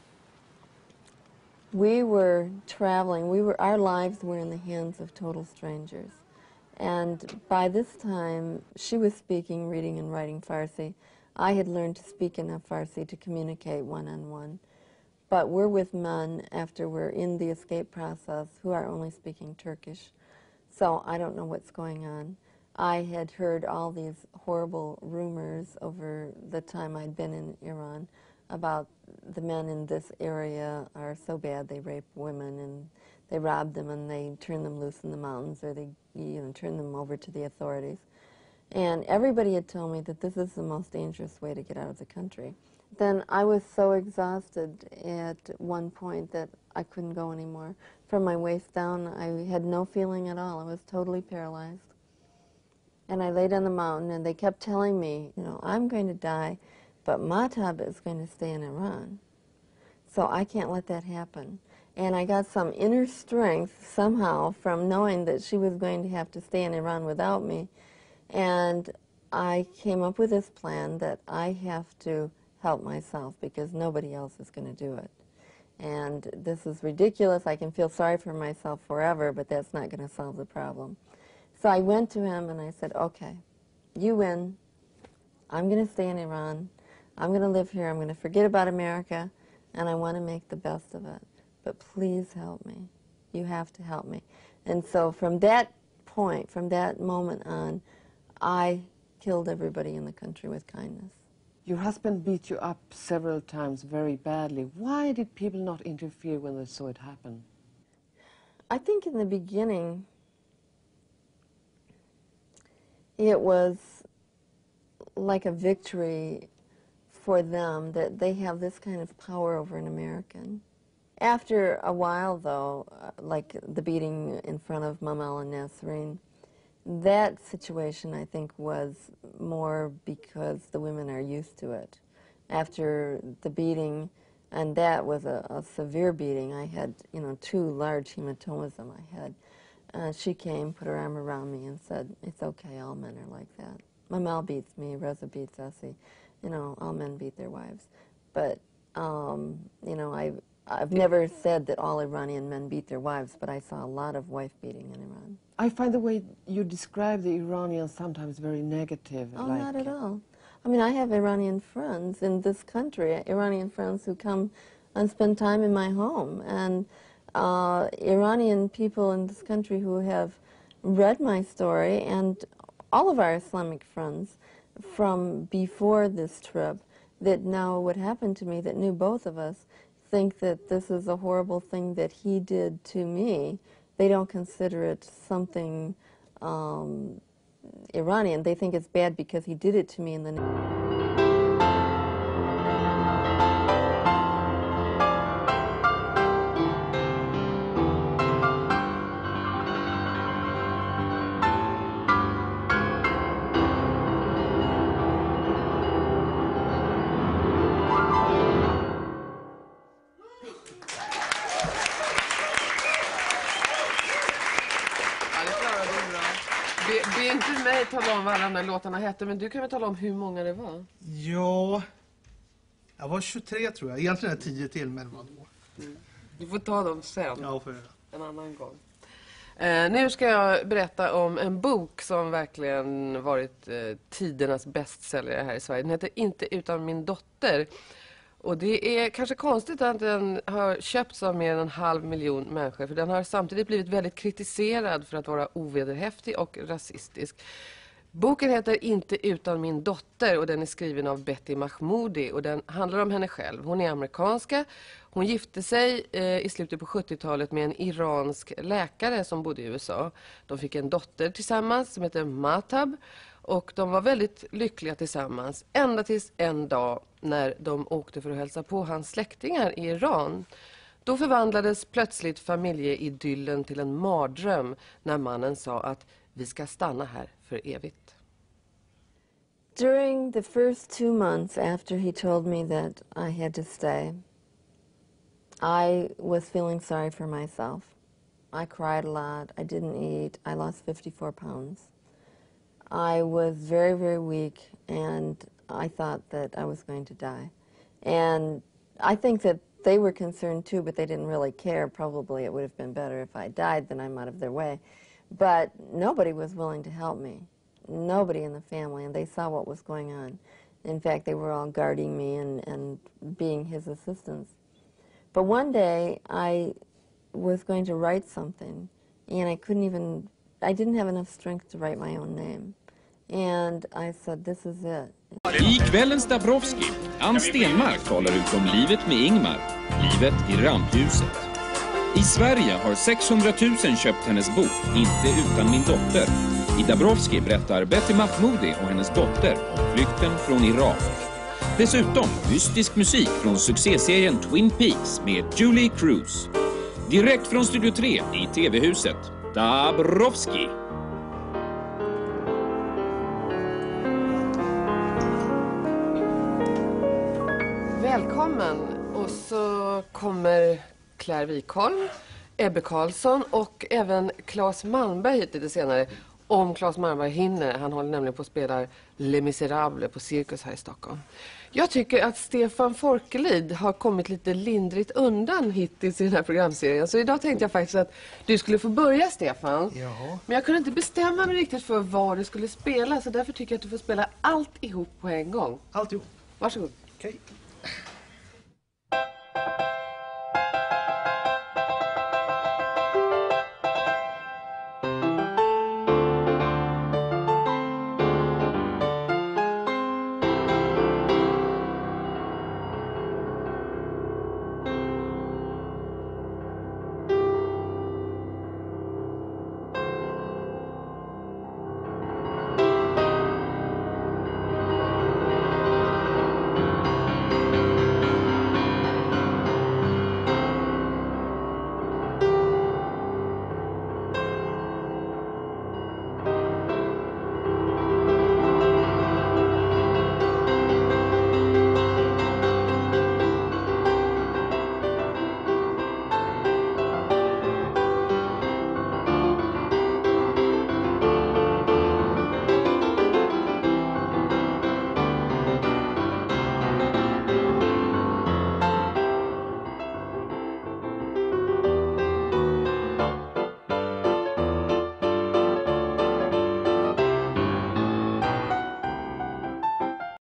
we were traveling, our lives were in the hands of total strangers. And by this time, she was speaking, reading, and writing Farsi. I had learned to speak enough Farsi to communicate one-on-one. But we're with men after we're in the escape process who are only speaking Turkish. So I don't know what's going on. I had heard all these horrible rumors over the time I'd been in Iran about the men in this area are so bad, they rape women and they rob them and they turn them loose in the mountains, or they turn them over to the authorities. And everybody had told me that this is the most dangerous way to get out of the country. Then I was so exhausted at one point that I couldn't go anymore. From my waist down, I had no feeling at all. I was totally paralyzed. And I laid on the mountain, and they kept telling me, I'm going to die, but Mahtab is going to stay in Iran. So I can't let that happen. And I got some inner strength somehow from knowing that she was going to have to stay in Iran without me. And I came up with this plan that I have to help myself because nobody else is going to do it. And this is ridiculous. I can feel sorry for myself forever, but that's not going to solve the problem. So I went to him and I said, okay, you win. I'm going to stay in Iran. I'm going to live here. I'm going to forget about America, and I want to make the best of it. But please help me. You have to help me. And so from that point, from that moment on, I killed everybody in the country with kindness. Your husband beat you up several times very badly. Why did people not interfere when they saw it happen? I think in the beginning, it was like a victory for them that they have this kind of power over an American. After a while, though, like the beating in front of Mamel and Nasreen, that situation, I think, was more because the women are used to it. After the beating, and that was a severe beating, I had, 2 large hematomas on my head. She came, put her arm around me and said, it's okay, all men are like that. Mamel beats me, Reza beats Essie. All men beat their wives. But, I've never said that all Iranian men beat their wives, but I saw a lot of wife beating in Iran. I find the way you describe the Iranians sometimes very negative. Oh, not at all. I mean, I have Iranian friends in this country, Iranian friends who come and spend time in my home. And Iranian people in this country who have read my story, and all of our Islamic friends from before this trip that know what happened to me, that knew both of us, think that this is a horrible thing that he did to me. They don't consider it something Iranian. They think it's bad because he did it to me in the Be inte mig tala om vad alla de där låtarna hette, men du kan väl tala om hur många det var? Ja, var 23 tror jag. Egentligen är 10 till, men vadå? Du får ta dem sen. Ja, för en annan gång. Nu ska jag berätta om en bok som verkligen varit tidernas bästsäljare här i Sverige. Den heter Inte utan min dotter. Och det är kanske konstigt att den har köpts av mer än 500 000 människor. För den har samtidigt blivit väldigt kritiserad för att vara ovederhäftig och rasistisk. Boken heter Inte utan min dotter och den är skriven av Betty Mahmoudi och den handlar om henne själv. Hon är amerikanska. Hon gifte sig i slutet på 70-talet med en iransk läkare som bodde i USA. De fick en dotter tillsammans som heter Mahtab och de var väldigt lyckliga tillsammans. Ända tills en dag när de åkte för att hälsa på hans släktingar i Iran. Då förvandlades plötsligt familjeidyllen till en mardröm när mannen sa att vi ska stanna här för evigt. During the first 2 months after he told me that I had to stay, I was feeling sorry for myself. I cried a lot. I didn't eat. I lost 54 pounds. I was very, very weak, and I thought that I was going to die. And I think that they were concerned too, but they didn't really care. Probably it would have been better if I died than I'm out of their way. But nobody was willing to help me. Nobody in the family, and they saw what was going on. In fact, they were all guarding me and being his assistants. But one day, I was going to write something, and I didn't have enough strength to write my own name. And I said, this is it. I kvällens Dabrowski, Ann Stenmark talar ut om livet med Ingmar, livet i ramphuset. I Sverige har 600 000 köpt hennes bok, Inte utan min dotter. I Dabrowski berättar Betty Mahmoudi och hennes dotter om flykten från Irak. Dessutom mystisk musik från succéserien Twin Peaks med Julie Cruz. Direkt från Studio 3 i TV-huset, Dabrowski. Välkommen. Och så kommer Claire Wikholm, Ebbe Carlsson och även Claes Malmberg hit lite senare. Om Claes Malmberg hinner. Han håller nämligen på att spela Les Misérables på Cirkus här i Stockholm. Jag tycker att Stefan Forkelid har kommit lite lindrigt undan hittills i den här programserien. Så idag tänkte jag faktiskt att du skulle få börja, Stefan. Jaha. Men jag kunde inte bestämma mig riktigt för vad du skulle spela. Så därför tycker jag att du får spela allt ihop på en gång. Allt ihop. Varsågod. Okej.